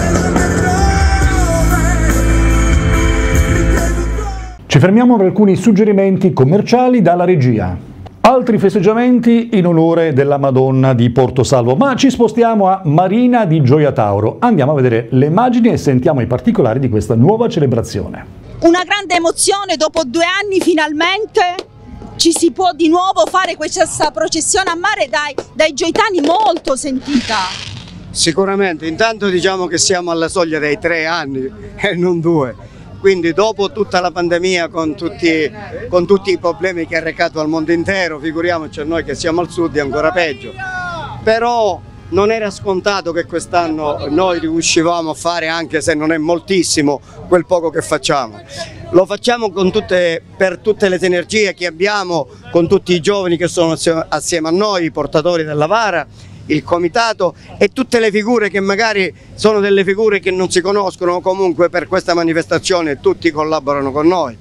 Ci fermiamo per alcuni suggerimenti commerciali dalla regia. Altri festeggiamenti in onore della Madonna di Portosalvo, ma ci spostiamo a Marina di Gioia Tauro. Andiamo a vedere le immagini e sentiamo i particolari di questa nuova celebrazione. Una grande emozione, dopo due anni finalmente ci si può di nuovo fare questa processione a mare dai, dai gioitani, molto sentita. Sicuramente, intanto diciamo che siamo alla soglia dei tre anni e non due. Quindi dopo tutta la pandemia con tutti, con tutti i problemi che ha recato al mondo intero, figuriamoci a noi che siamo al sud è ancora peggio, però non era scontato che quest'anno noi riuscivamo a fare, anche se non è moltissimo, quel poco che facciamo. Lo facciamo con tutte, per tutte le energie che abbiamo, con tutti i giovani che sono assieme a noi, i portatori della vara, il comitato e tutte le figure che magari sono delle figure che non si conoscono, comunque per questa manifestazione tutti collaborano con noi.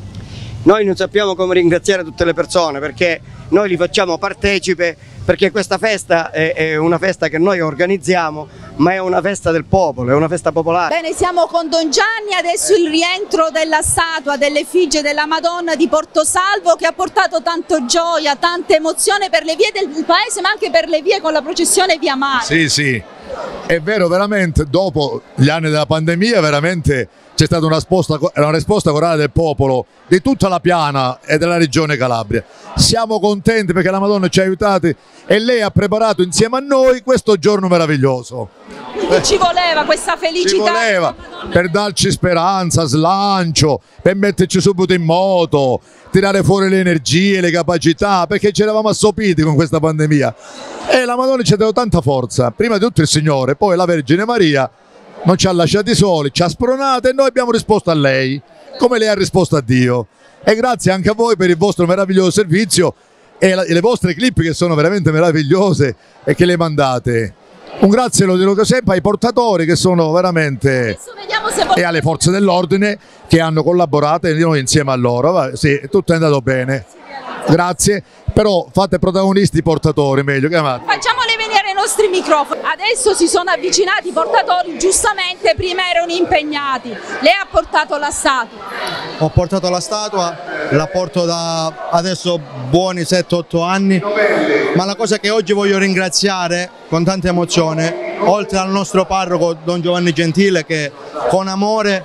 Noi non sappiamo come ringraziare tutte le persone perché noi li facciamo partecipe, perché questa festa è, è una festa che noi organizziamo, ma è una festa del popolo, è una festa popolare. Bene, siamo con Don Gianni, adesso il rientro della statua dell'effigie della Madonna di Portosalvo che ha portato tanto gioia, tanta emozione per le vie del paese, ma anche per le vie con la processione via mare. Sì, sì, è vero, veramente dopo gli anni della pandemia veramente c'è stata una risposta, una risposta corale del popolo di tutta la piana e della regione Calabria. Siamo contenti perché la Madonna ci ha aiutati e lei ha preparato insieme a noi questo giorno meraviglioso. Quindi ci voleva questa felicità. Ci voleva per darci speranza, slancio, per metterci subito in moto, tirare fuori le energie, le capacità, perché ci eravamo assopiti con questa pandemia. E la Madonna ci ha dato tanta forza, prima di tutto il Signore, poi la Vergine Maria non ci ha lasciati soli, ci ha spronato e noi abbiamo risposto a lei, come lei ha risposto a Dio. E grazie anche a voi per il vostro meraviglioso servizio e, la, e le vostre clip che sono veramente meravigliose e che le mandate. Un grazie lo dico sempre ai portatori che sono veramente e alle forze dell'ordine che hanno collaborato e noi insieme a loro. Sì, tutto è andato bene. Grazie, però fate protagonisti i portatori, meglio chiamate. Facciamoli venire i nostri microfoni. Adesso si sono avvicinati i portatori, giustamente prima erano impegnati. Lei ha portato la statua. Ho portato la statua, la porto da adesso buoni sette otto anni, ma la cosa che oggi voglio ringraziare con tanta emozione, oltre al nostro parroco Don Giovanni Gentile che con amore,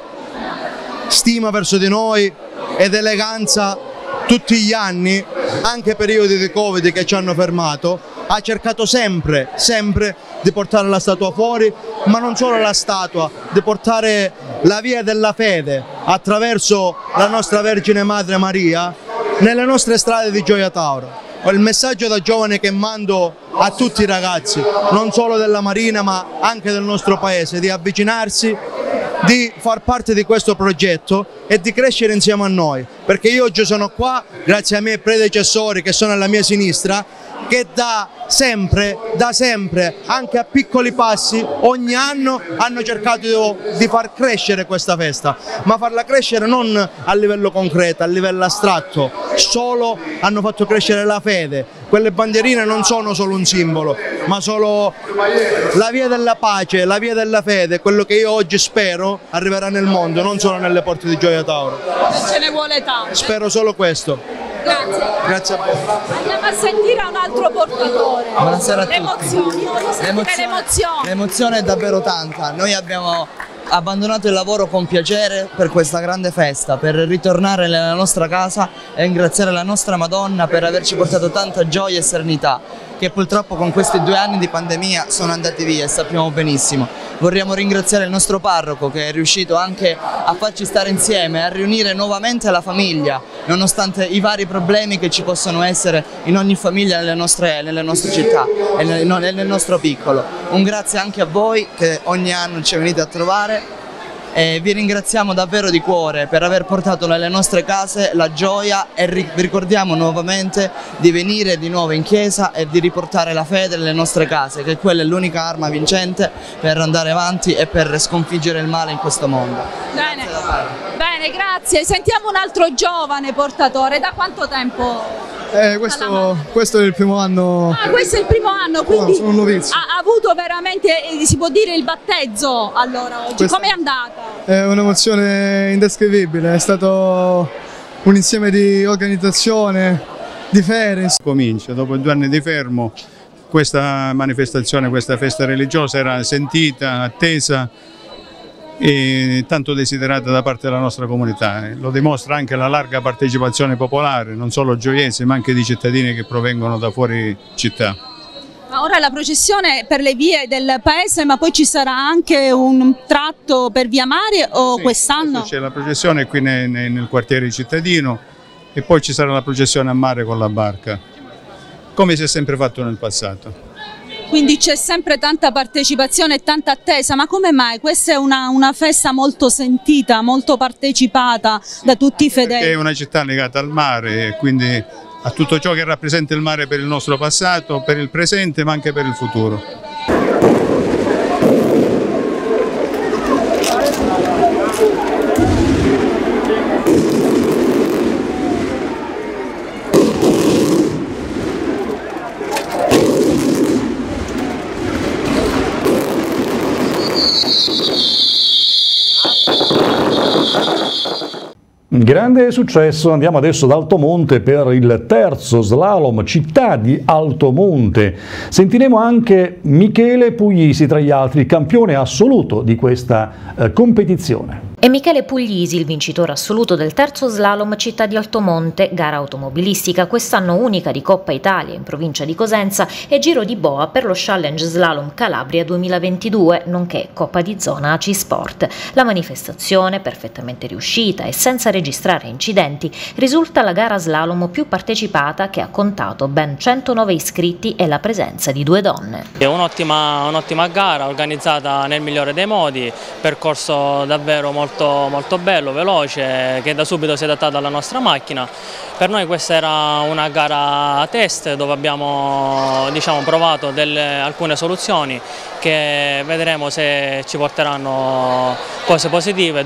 stima verso di noi ed eleganza tutti gli anni, anche periodi di Covid che ci hanno fermato, ha cercato sempre, sempre di portare la statua fuori, ma non solo la statua, di portare la via della fede attraverso la nostra Vergine Madre Maria nelle nostre strade di Gioia Tauro. Il messaggio da giovane che mando a tutti i ragazzi, non solo della Marina ma anche del nostro paese, di avvicinarsi, di far parte di questo progetto e di crescere insieme a noi, perché io oggi sono qua grazie ai miei predecessori che sono alla mia sinistra, che da sempre, da sempre, anche a piccoli passi, ogni anno hanno cercato di far crescere questa festa, ma farla crescere non a livello concreto, a livello astratto, solo hanno fatto crescere la fede. Quelle bandierine non sono solo un simbolo, ma sono la via della pace, la via della fede, quello che io oggi spero arriverà nel mondo, non solo nelle porte di Gioia Tauro. Ce ne vuole tanto. Spero solo questo. Grazie. Grazie a voi. Andiamo a sentire un altro portatore. Buonasera a tutti. L'emozione, L'emozione, l'emozione è davvero tanta. Noi abbiamo abbandonato il lavoro con piacere per questa grande festa, per ritornare nella nostra casa e ringraziare la nostra Madonna per averci portato tanta gioia e serenità, che purtroppo con questi due anni di pandemia sono andati via e sappiamo benissimo. Vorremmo ringraziare il nostro parroco che è riuscito anche a farci stare insieme, a riunire nuovamente la famiglia, nonostante i vari problemi che ci possono essere in ogni famiglia nelle nostre, nelle nostre città e nel, nel nostro piccolo. Un grazie anche a voi che ogni anno ci venite a trovare. E vi ringraziamo davvero di cuore per aver portato nelle nostre case la gioia e ricordiamo nuovamente di venire di nuovo in chiesa e di riportare la fede nelle nostre case, che quella è l'unica arma vincente per andare avanti e per sconfiggere il male in questo mondo. Bene, bene, grazie. Sentiamo un altro giovane portatore. Da quanto tempo? Eh, questo, questo è il primo anno. Ah, questo è il primo anno, quindi no, sono un novizio. Ha avuto veramente, si può dire, il battezzo allora oggi. Com'è andata? È un'emozione indescrivibile, è stato un insieme di organizzazione, di fere. Comincia, dopo due anni di fermo, questa manifestazione, questa festa religiosa era sentita, attesa e tanto desiderata da parte della nostra comunità. Lo dimostra anche la larga partecipazione popolare, non solo gioiese ma anche di cittadini che provengono da fuori città. Ma ora la processione per le vie del paese, ma poi ci sarà anche un tratto per via Mare o sì, quest'anno? C'è la processione qui nel, nel quartiere cittadino e poi ci sarà la processione a mare con la barca, come si è sempre fatto nel passato. Quindi c'è sempre tanta partecipazione e tanta attesa, ma come mai? Questa è una, una festa molto sentita, molto partecipata da tutti i fedeli. Perché è una città legata al mare e quindi a tutto ciò che rappresenta il mare per il nostro passato, per il presente ma anche per il futuro. Grande successo, andiamo adesso ad Altomonte per il terzo slalom Città di Altomonte. Sentiremo anche Michele Puglisi tra gli altri, campione assoluto di questa eh, competizione. È Michele Puglisi il vincitore assoluto del terzo slalom Città di Altomonte, gara automobilistica quest'anno unica di Coppa Italia in provincia di Cosenza e Giro di Boa per lo Challenge Slalom Calabria duemilaventidue, nonché Coppa di Zona A C I Sport. La manifestazione, perfettamente riuscita e senza registrare incidenti, risulta la gara slalom più partecipata che ha contato ben centonove iscritti e la presenza di due donne. È un'ottima un'ottima gara organizzata nel migliore dei modi, percorso davvero molto Molto, molto bello, veloce, che da subito si è adattato alla nostra macchina. Per noi questa era una gara a test dove abbiamo diciamo, provato delle, alcune soluzioni che vedremo se ci porteranno cose positive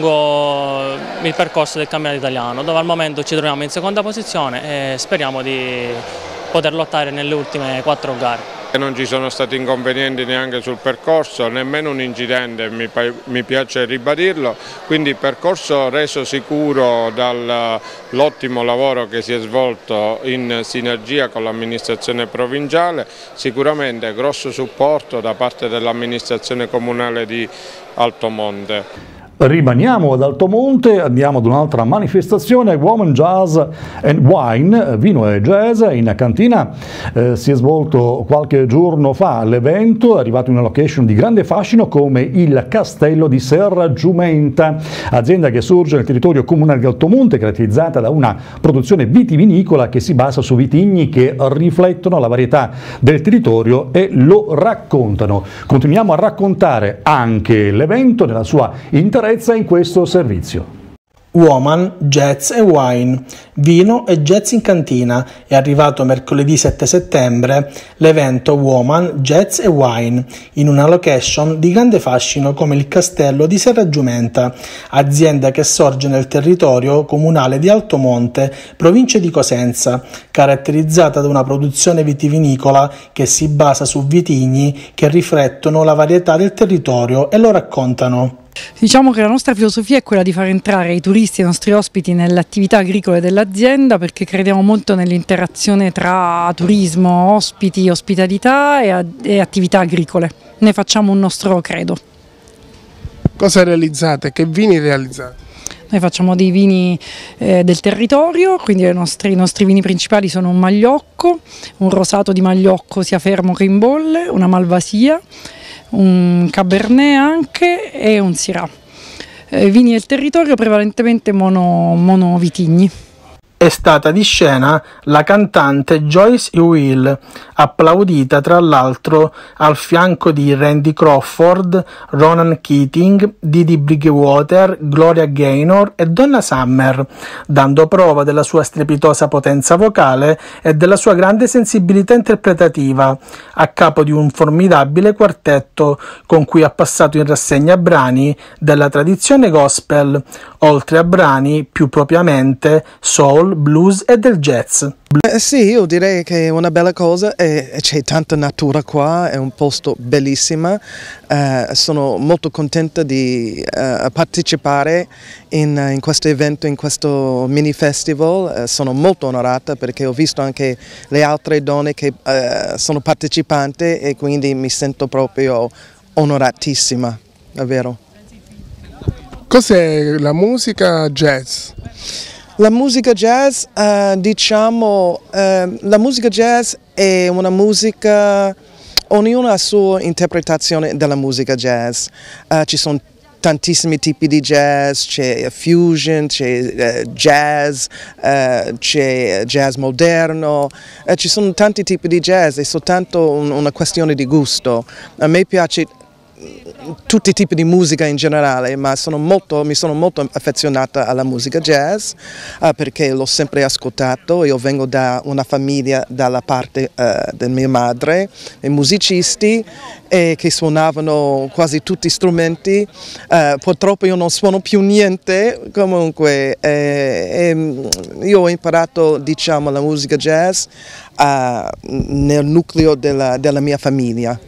lungo il percorso del campionato italiano, dove al momento ci troviamo in seconda posizione e speriamo di poter lottare nelle ultime quattro gare. Non ci sono stati inconvenienti neanche sul percorso, nemmeno un incidente, mi, mi piace ribadirlo, quindi percorso reso sicuro dall'ottimo lavoro che si è svolto in sinergia con l'amministrazione provinciale, sicuramente grosso supporto da parte dell'amministrazione comunale di Altomonte. Rimaniamo ad Altomonte, andiamo ad un'altra manifestazione, Women Jazz and Wine, vino e jazz, in cantina. Eh, si è svolto qualche giorno fa l'evento, è arrivato in una location di grande fascino come il Castello di Serra Giumenta, azienda che sorge nel territorio comunale di Altomonte, caratterizzata da una produzione vitivinicola che si basa su vitigni che riflettono la varietà del territorio e lo raccontano. Continuiamo a raccontare anche l'evento nella sua interezza in questo servizio. Woman, Jazz e Wine, vino e jazz in cantina. È arrivato mercoledì sette settembre l'evento Woman, Jazz e Wine in una location di grande fascino come il Castello di Serra Giumenta, azienda che sorge nel territorio comunale di Altomonte, provincia di Cosenza, caratterizzata da una produzione vitivinicola che si basa su vitigni che riflettono la varietà del territorio e lo raccontano. Diciamo che la nostra filosofia è quella di far entrare i turisti e i nostri ospiti nelle attività agricole dell'azienda, perché crediamo molto nell'interazione tra turismo, ospiti, ospitalità e, e attività agricole. Ne facciamo un nostro credo. cosa realizzate? Che vini realizzate? Noi facciamo dei vini eh, del territorio, quindi i nostri, i nostri vini principali sono un Magliocco, un rosato di Magliocco sia fermo che in bolle, una Malvasia, un Cabernet anche e un Syrah. Eh, vini del territorio prevalentemente mono, monovitigni. È stata di scena la cantante Joyce Hill, applaudita tra l'altro al fianco di Randy Crawford, Ronan Keating, Didi Bridgewater, Gloria Gaynor e Donna Summer, dando prova della sua strepitosa potenza vocale e della sua grande sensibilità interpretativa, a capo di un formidabile quartetto con cui ha passato in rassegna brani della tradizione gospel, oltre a brani più propriamente soul, blues e del jazz. Eh sì, io direi che è una bella cosa, e c'è tanta natura qua, è un posto bellissimo, eh, sono molto contenta di eh, partecipare in, in questo evento, in questo mini festival, eh, sono molto onorata perché ho visto anche le altre donne che eh, sono partecipanti e quindi mi sento proprio onoratissima, davvero. Cos'è la musica jazz? La musica jazz, eh, diciamo, eh, la musica jazz è una musica, ognuno ha la sua interpretazione della musica jazz. Uh, ci sono tantissimi tipi di jazz, c'è fusion, c'è uh, jazz, uh, c'è jazz moderno, uh, ci sono tanti tipi di jazz, è soltanto un, una questione di gusto. A me piace tutti i tipi di musica in generale, ma sono molto, mi sono molto affezionata alla musica jazz uh, perché l'ho sempre ascoltato. Io vengo da una famiglia dalla parte uh, della mia madre, i musicisti e che suonavano quasi tutti gli strumenti. Uh, purtroppo io non suono più niente, comunque eh, eh, io ho imparato, diciamo, la musica jazz uh, nel nucleo della, della mia famiglia.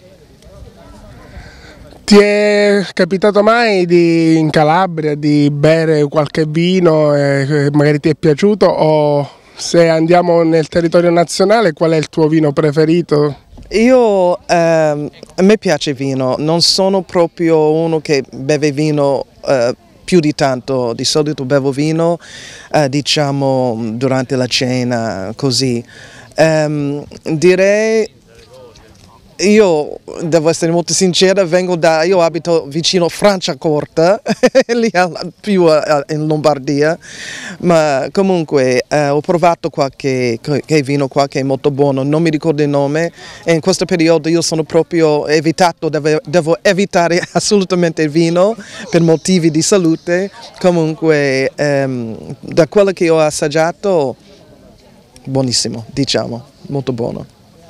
Ti è capitato mai di, in Calabria di bere qualche vino e magari ti è piaciuto, o se andiamo nel territorio nazionale qual è il tuo vino preferito? Io, ehm, a me piace il vino, non sono proprio uno che beve vino eh, più di tanto, di solito bevo vino eh, diciamo durante la cena, così. Um, direi Io devo essere molto sincera, vengo da, io abito vicino Franciacorta, lì più in Lombardia, ma comunque eh, ho provato qualche che vino qua che è molto buono, non mi ricordo il nome, e in questo periodo io sono proprio evitato, devo, devo evitare assolutamente il vino per motivi di salute. Comunque ehm, da quello che ho assaggiato, buonissimo, diciamo, molto buono.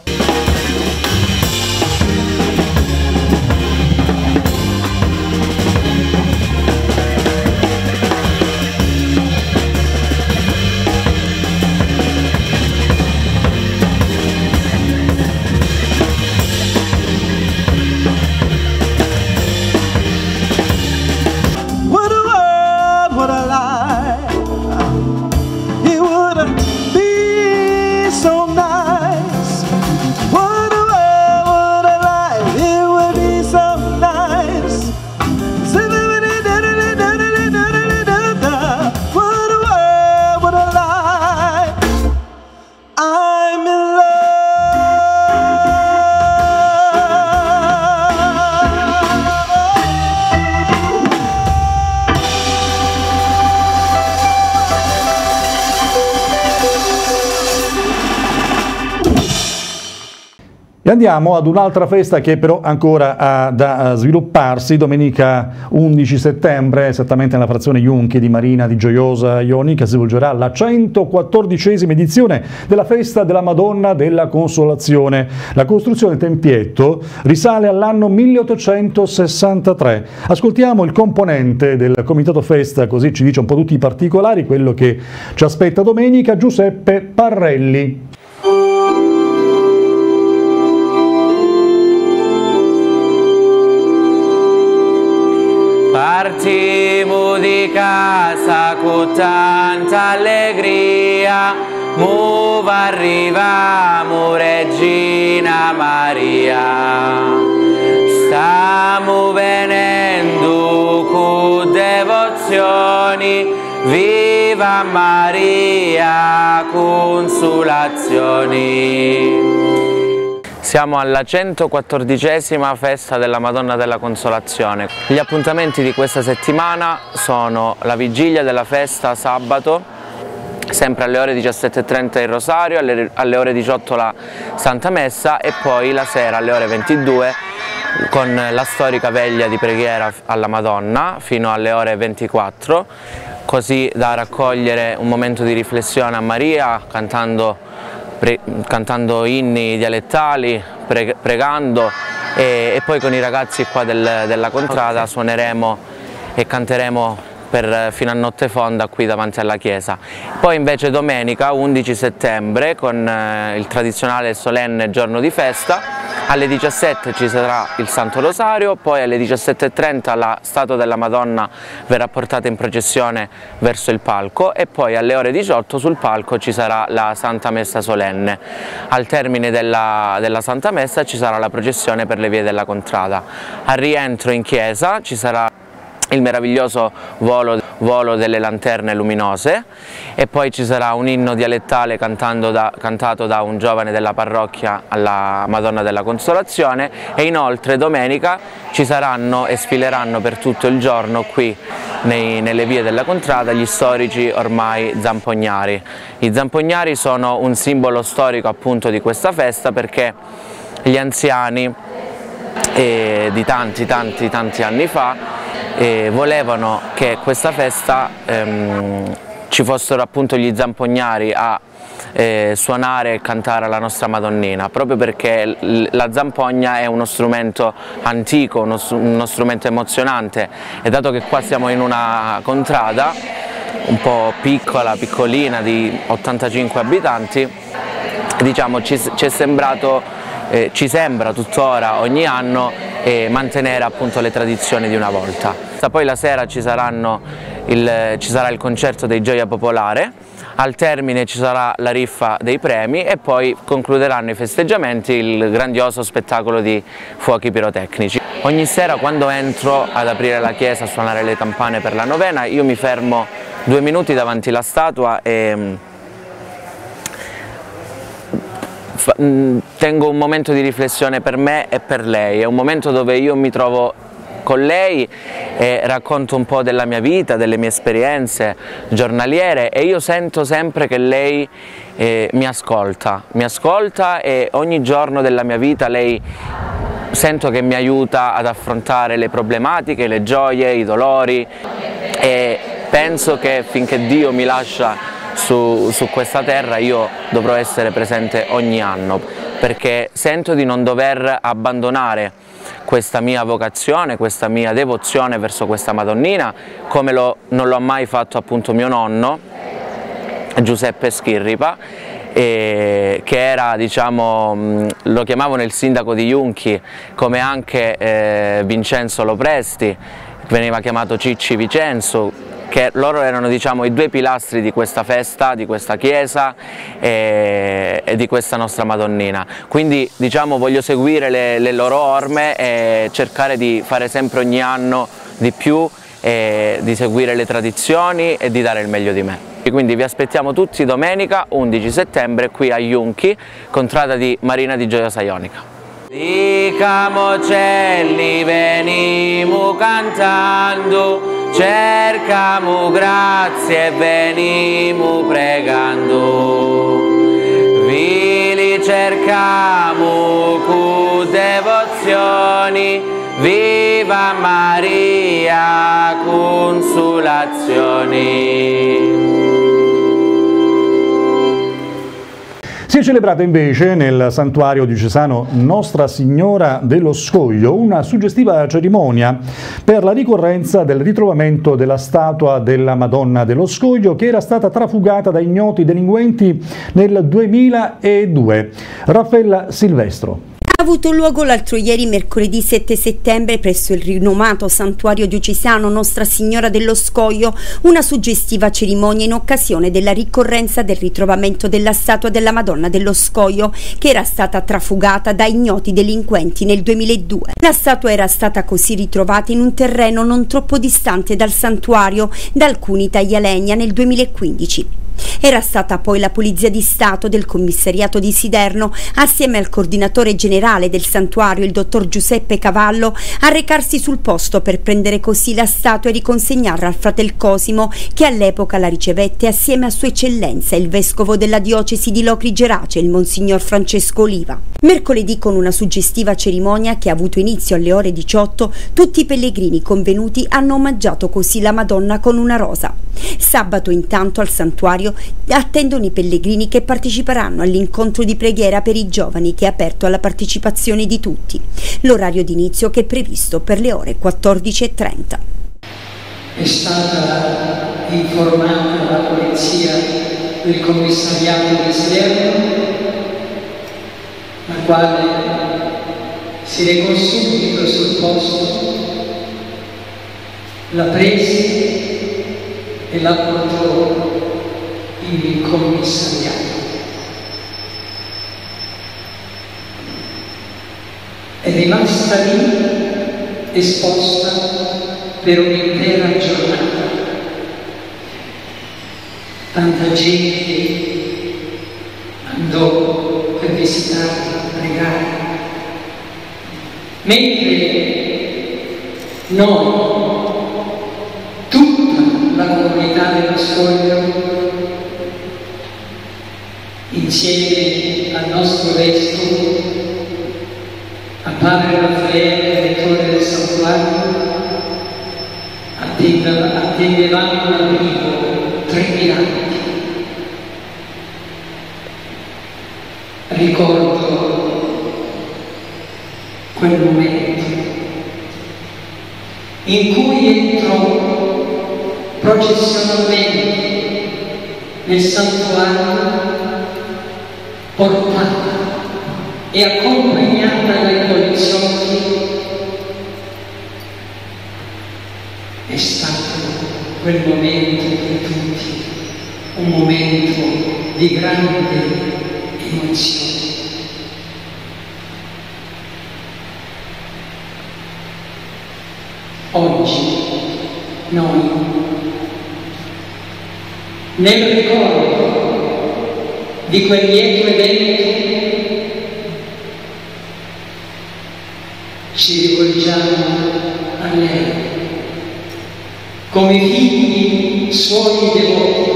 E andiamo ad un'altra festa che però ancora ha da svilupparsi. Domenica undici settembre, esattamente nella frazione Iunchi di Marina di Gioiosa Ionica, si svolgerà la centoquattordicesima edizione della Festa della Madonna della Consolazione. La costruzione del tempietto risale all'anno milleottocentosessantatré. Ascoltiamo il componente del Comitato Festa, così ci dice un po' tutti i particolari, quello che ci aspetta domenica, Giuseppe Parrelli. Partimo di casa con tanta allegria, mo arriviamo Regina Maria, stiamo venendo cu devozioni, viva Maria consolazioni. Siamo alla centoquattordicesima festa della Madonna della Consolazione. Gli appuntamenti di questa settimana sono la vigilia della festa sabato, sempre alle ore diciassette e trenta il rosario, alle, alle ore diciotto la Santa Messa e poi la sera alle ore ventidue con la storica veglia di preghiera alla Madonna fino alle ore ventiquattro, così da raccogliere un momento di riflessione a Maria cantando Pre cantando inni dialettali, pre pregando e, e poi con i ragazzi qua del, della contrada suoneremo e canteremo per, fino a notte fonda qui davanti alla chiesa. Poi invece domenica undici settembre con eh, il tradizionale solenne giorno di festa, alle diciassette ci sarà il Santo Rosario, poi alle diciassette e trenta la statua della Madonna verrà portata in processione verso il palco e poi alle ore diciotto sul palco ci sarà la Santa Messa solenne. Al termine della, della Santa Messa ci sarà la processione per le vie della contrada. Al rientro in chiesa ci sarà il meraviglioso volo, volo delle lanterne luminose e poi ci sarà un inno dialettale da, cantato da un giovane della parrocchia alla Madonna della Consolazione e inoltre domenica ci saranno e sfileranno per tutto il giorno qui nei, nelle vie della contrada gli storici ormai zampognari. I zampognari sono un simbolo storico appunto di questa festa perché gli anziani eh, di tanti tanti tanti anni fa E volevano che questa festa ehm, ci fossero appunto gli zampognari a eh, suonare e cantare alla nostra Madonnina, proprio perché la zampogna è uno strumento antico, uno, uno strumento emozionante e dato che qua siamo in una contrada un po' piccola, piccolina di ottantacinque abitanti, diciamo ci, ci è sembrato, eh, ci sembra tuttora ogni anno e mantenere appunto le tradizioni di una volta. Poi la sera ci, saranno il, ci sarà il concerto dei Gioia Popolare, al termine ci sarà la riffa dei premi e poi concluderanno i festeggiamenti il grandioso spettacolo di fuochi pirotecnici. Ogni sera quando entro ad aprire la chiesa a suonare le campane per la novena io mi fermo due minuti davanti alla statua e tengo un momento di riflessione per me e per lei, è un momento dove io mi trovo con lei e racconto un po' della mia vita, delle mie esperienze giornaliere e io sento sempre che lei eh, mi ascolta, mi ascolta e ogni giorno della mia vita lei sento che mi aiuta ad affrontare le problematiche, le gioie, i dolori e penso che finché Dio mi lascia Su, su questa terra io dovrò essere presente ogni anno perché sento di non dover abbandonare questa mia vocazione, questa mia devozione verso questa Madonnina come lo, non l'ho mai fatto appunto mio nonno Giuseppe Schirripa e, che era, diciamo, lo chiamavano il sindaco di Iunchi, come anche eh, Vincenzo Lopresti, veniva chiamato Cicci Vicenzo, che loro erano, diciamo, i due pilastri di questa festa, di questa chiesa e, e di questa nostra Madonnina. Quindi, diciamo, voglio seguire le, le loro orme e cercare di fare sempre ogni anno di più, e di seguire le tradizioni e di dare il meglio di me. E quindi vi aspettiamo tutti domenica undici settembre qui a Iunchi, contrada di Marina di Gioia Saionica. Di Camocelli veniamo cantando, cercamo grazie e veniamo pregando, vi li cercamo con devozioni, viva Maria consolazioni. Si è celebrata invece nel santuario diocesano Nostra Signora dello Scoglio una suggestiva cerimonia per la ricorrenza del ritrovamento della statua della Madonna dello Scoglio che era stata trafugata da ignoti delinquenti nel duemiladue. Raffaella Silvestro. Ha avuto luogo l'altro ieri, mercoledì sette settembre, presso il rinomato santuario diocesano Nostra Signora dello Scoglio, una suggestiva cerimonia in occasione della ricorrenza del ritrovamento della statua della Madonna dello Scoglio, che era stata trafugata da ignoti delinquenti nel duemiladue. La statua era stata così ritrovata in un terreno non troppo distante dal santuario da alcuni taglialegna nel duemilaquindici. Era stata poi la Polizia di Stato del Commissariato di Siderno, assieme al coordinatore generale del santuario, il dottor Giuseppe Cavallo, a recarsi sul posto per prendere così la statua e riconsegnarla al fratel Cosimo, che all'epoca la ricevette assieme a Sua Eccellenza, il vescovo della diocesi di Locri Gerace, il Monsignor Francesco Oliva. Mercoledì, con una suggestiva cerimonia che ha avuto inizio alle ore diciotto, tutti i pellegrini convenuti hanno omaggiato così la Madonna con una rosa. Sabato, intanto, al santuario attendono i pellegrini che parteciperanno all'incontro di preghiera per i giovani, che è aperto alla partecipazione di tutti. L'orario di inizio che è previsto per le ore quattordici e trenta. È stata informata la polizia del commissariato di Siderno, la quale si recò subito sul posto, la prese e la portò il commissariato. È rimasta lì esposta per un'intera giornata. Tanta gente andò per visitarla, pregare, mentre noi, tutta la comunità dello Scoglio, insieme al nostro vescovo, a padre Raffaele, rettore del santuario, attendevamo l'arrivo trepidanti. Ricordo quel momento in cui entrò processionalmente nel santuario, portata e accompagnata dai poliziotti. È stato quel momento per tutti un momento di grande emozione. Oggi noi, nel ricordo di quel lieto evento, ci rivolgiamo a lei come figli suoi devoti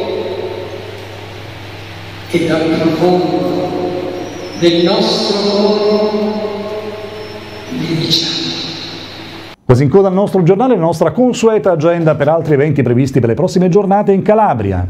e dal profondo del nostro cuore gli diciamo. Quasi in coda al nostro giornale, la nostra consueta agenda per altri eventi previsti per le prossime giornate in Calabria.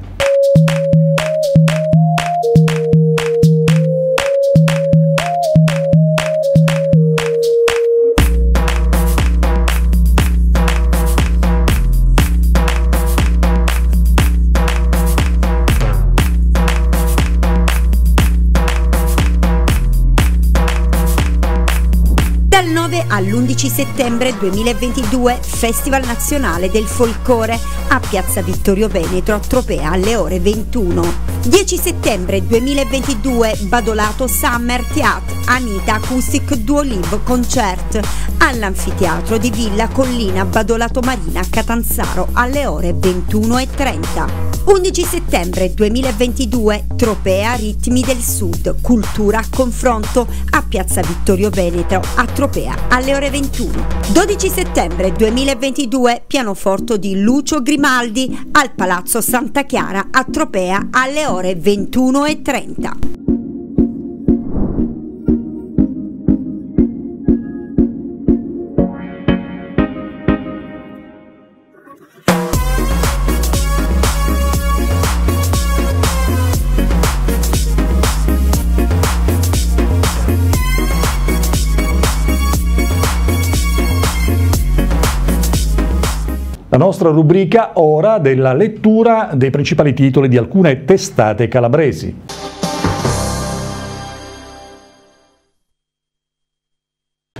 all'undici settembre duemilaventidue, Festival Nazionale del Folklore a Piazza Vittorio Veneto a Tropea alle ore ventuno. dieci settembre duemilaventidue, Badolato Summer Theatre Anita Acoustic Duo Live Concert all'Anfiteatro di Villa Collina Badolato Marina a Catanzaro alle ore ventuno e trenta. undici settembre duemilaventidue, Tropea Ritmi del Sud Cultura Confronto a Piazza Vittorio Veneto a Tropea alle ore ventuno. dodici settembre duemilaventidue, pianoforte di Lucio Grimaldi al Palazzo Santa Chiara a Tropea alle ore ventuno e trenta. La nostra rubrica ora della lettura dei principali titoli di alcune testate calabresi.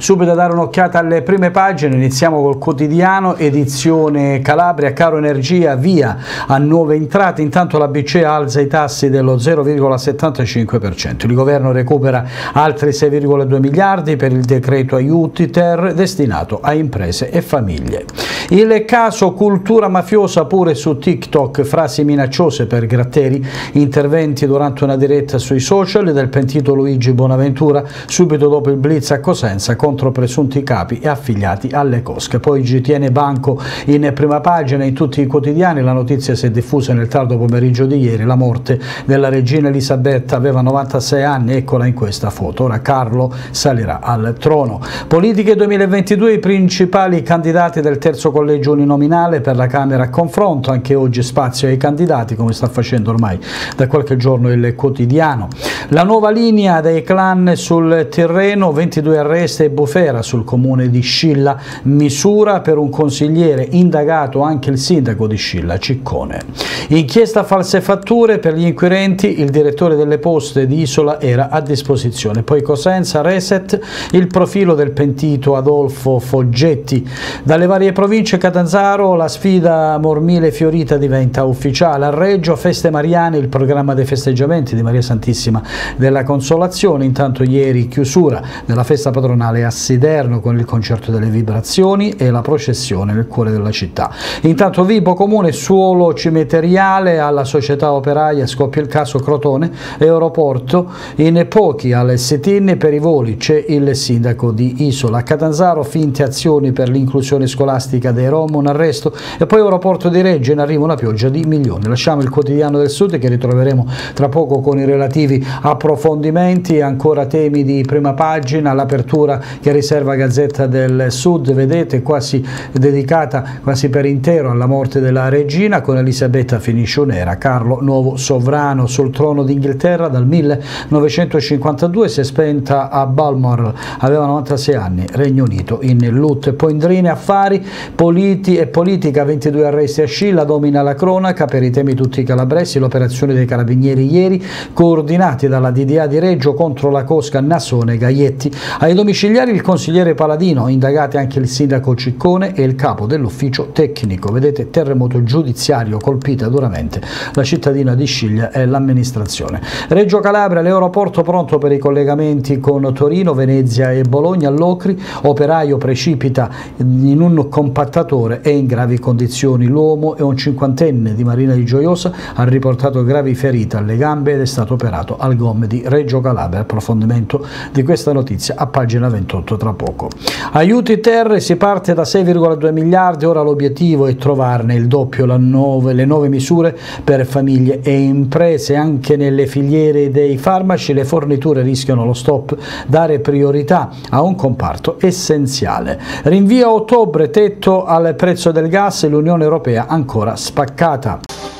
Subito a dare un'occhiata alle prime pagine, iniziamo col quotidiano, edizione Calabria, caro energia, via a nuove entrate, intanto la B C E alza i tassi dello zero virgola settantacinque per cento, il governo recupera altri sei virgola due miliardi per il decreto aiuti ter destinato a imprese e famiglie. Il caso cultura mafiosa pure su TikTok, frasi minacciose per Gratteri, interventi durante una diretta sui social del pentito Luigi Bonaventura, subito dopo il blitz a Cosenza contro presunti capi e affiliati alle cosche. Poi ci tiene banco in prima pagina in tutti i quotidiani, la notizia si è diffusa nel tardo pomeriggio di ieri, la morte della regina Elisabetta, aveva novantasei anni, eccola in questa foto, ora Carlo salirà al trono. Politiche duemilaventidue, i principali candidati del terzo collegio uninominale per la Camera a confronto, anche oggi spazio ai candidati come sta facendo ormai da qualche giorno il quotidiano. La nuova linea dei clan sul Tirreno, ventidue arresti e bufera sul comune di Scilla, misura per un consigliere, indagato anche il sindaco di Scilla, Ciccone. Inchiesta false fatture per gli inquirenti, il direttore delle poste di Isola era a disposizione. Poi Cosenza, reset, il profilo del pentito Adolfo Foggetti. Dalle varie province Catanzaro la sfida Mormile Fiorita diventa ufficiale, a Reggio feste mariane, il programma dei festeggiamenti di Maria Santissima della Consolazione, intanto ieri chiusura della festa patronale a Siderno con il concerto delle vibrazioni e la processione nel cuore della città. Intanto Vibo Comune, suolo cimiteriale alla società operaia, scoppia il caso Crotone, aeroporto in pochi alle sit-in per i voli, c'è il sindaco di Isola. A Catanzaro finte azioni per l'inclusione scolastica dei Rom, un arresto, e poi aeroporto di Reggio in arrivo una pioggia di milioni. Lasciamo il quotidiano del Sud che ritroveremo tra poco con i relativi approfondimenti, ancora temi di prima pagina, l'apertura che riserva Gazzetta del Sud, vedete, quasi dedicata quasi per intero alla morte della regina, con Elisabetta finisce un'era, Carlo nuovo sovrano sul trono d'Inghilterra dal millenovecentocinquantadue, si è spenta a Balmoral, aveva novantasei anni, Regno Unito in lutto. Poindrine, affari, politi e politica, ventidue arresti a Scilla, domina la cronaca per i temi tutti calabresi, l'operazione dei carabinieri ieri, coordinati dalla D D A di Reggio contro la cosca Nassone Gaietti. Ai domiciliari il consigliere Paladino, indagati anche il sindaco Ciccone e il capo dell'ufficio tecnico. Vedete, terremoto giudiziario, colpita duramente la cittadina di Scilla e l'amministrazione. Reggio Calabria, l'aeroporto pronto per i collegamenti con Torino, Venezia e Bologna. All'Ocri, operaio precipita in un compattatore e in gravi condizioni. L'uomo è un cinquantenne di Marina di Gioiosa, ha riportato gravi ferite alle gambe ed è stato operato al G O M di Reggio Calabria. Approfondimento di questa notizia a pagina ventotto tra poco. Aiuti ter, si parte da sei virgola due miliardi, ora l'obiettivo è trovarne il doppio, la nuove, le nuove misure per famiglie e imprese. Anche nelle filiere dei farmaci le forniture rischiano lo stop, dare priorità a un comparto essenziale. Rinvio a ottobre, tetto al prezzo del gas, l'Unione Europea ancora spaccata.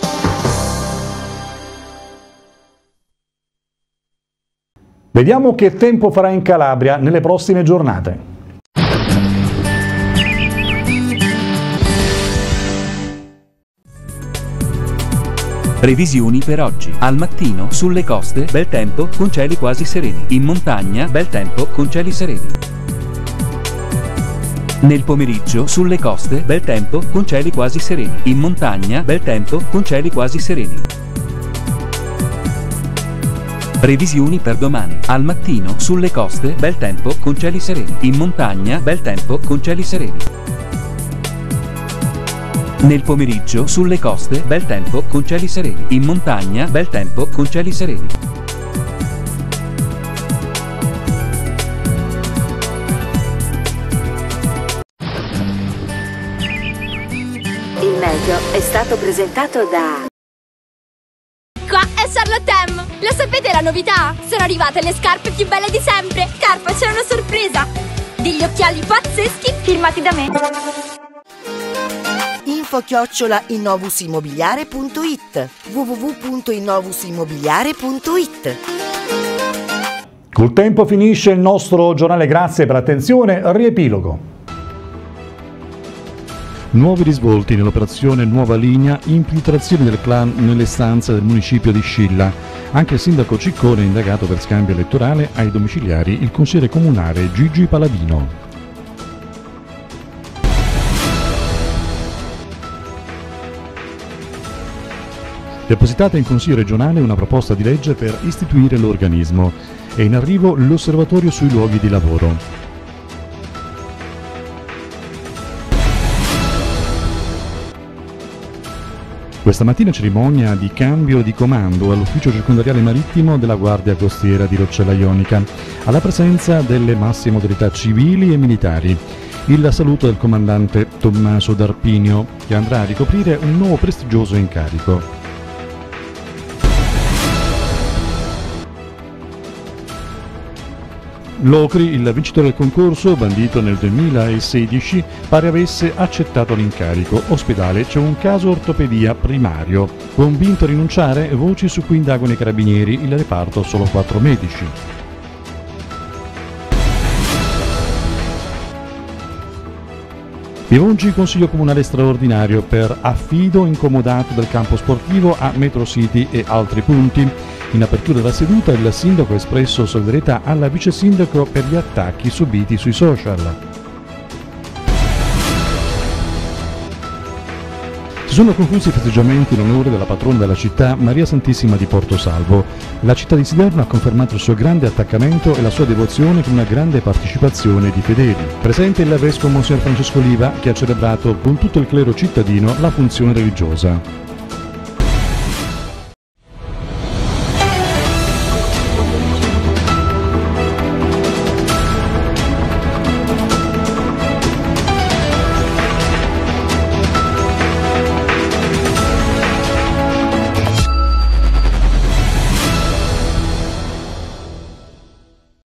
Vediamo che tempo farà in Calabria nelle prossime giornate. Previsioni per oggi. Al mattino, sulle coste, bel tempo con cieli quasi sereni. In montagna, bel tempo con cieli sereni. Nel pomeriggio, sulle coste, bel tempo con cieli quasi sereni. In montagna, bel tempo con cieli quasi sereni. Previsioni per domani. Al mattino, sulle coste, bel tempo con cieli sereni. In montagna, bel tempo con cieli sereni. Nel pomeriggio, sulle coste, bel tempo con cieli sereni. In montagna, bel tempo con cieli sereni. Il meteo è stato presentato da... Qua è Charlotte M. Lo sapete la novità? Sono arrivate le scarpe più belle di sempre. Carpa, c'è una sorpresa. Degli occhiali pazzeschi firmati da me. Info chiocciola innovusimmobiliare punto it w w w punto innovusimmobiliare punto it. Col tempo finisce il nostro giornale, grazie per l'attenzione, riepilogo. Nuovi risvolti nell'operazione Nuova Linea, infiltrazioni del clan nelle stanze del municipio di Scilla. Anche il sindaco Ciccone è indagato per scambio elettorale. Ai domiciliari il consigliere comunale Gigi Paladino. Depositata in Consiglio regionale una proposta di legge per istituire l'organismo. È in arrivo l'osservatorio sui luoghi di lavoro. Questa mattina cerimonia di cambio di comando all'ufficio circondariale marittimo della Guardia Costiera di Roccella Ionica, alla presenza delle massime autorità civili e militari. Il saluto del comandante Tommaso D'Arpinio, che andrà a ricoprire un nuovo prestigioso incarico. L'Ocri, il vincitore del concorso, bandito nel duemilasedici, pare avesse accettato l'incarico. Ospedale, c'è un caso ortopedia primario. Convinto a rinunciare? Voci su cui indagano i carabinieri, il reparto solo quattro medici. Vivongi, consiglio comunale straordinario per affido incomodato del campo sportivo a Metro City e altri punti. In apertura della seduta il sindaco ha espresso solidarietà alla vice sindaco per gli attacchi subiti sui social. Si sono conclusi i festeggiamenti in onore della patrona della città, Maria Santissima di Porto Salvo. La città di Siderno ha confermato il suo grande attaccamento e la sua devozione con una grande partecipazione di fedeli. Presente il vescovo Monsignor Francesco Oliva, che ha celebrato con tutto il clero cittadino la funzione religiosa.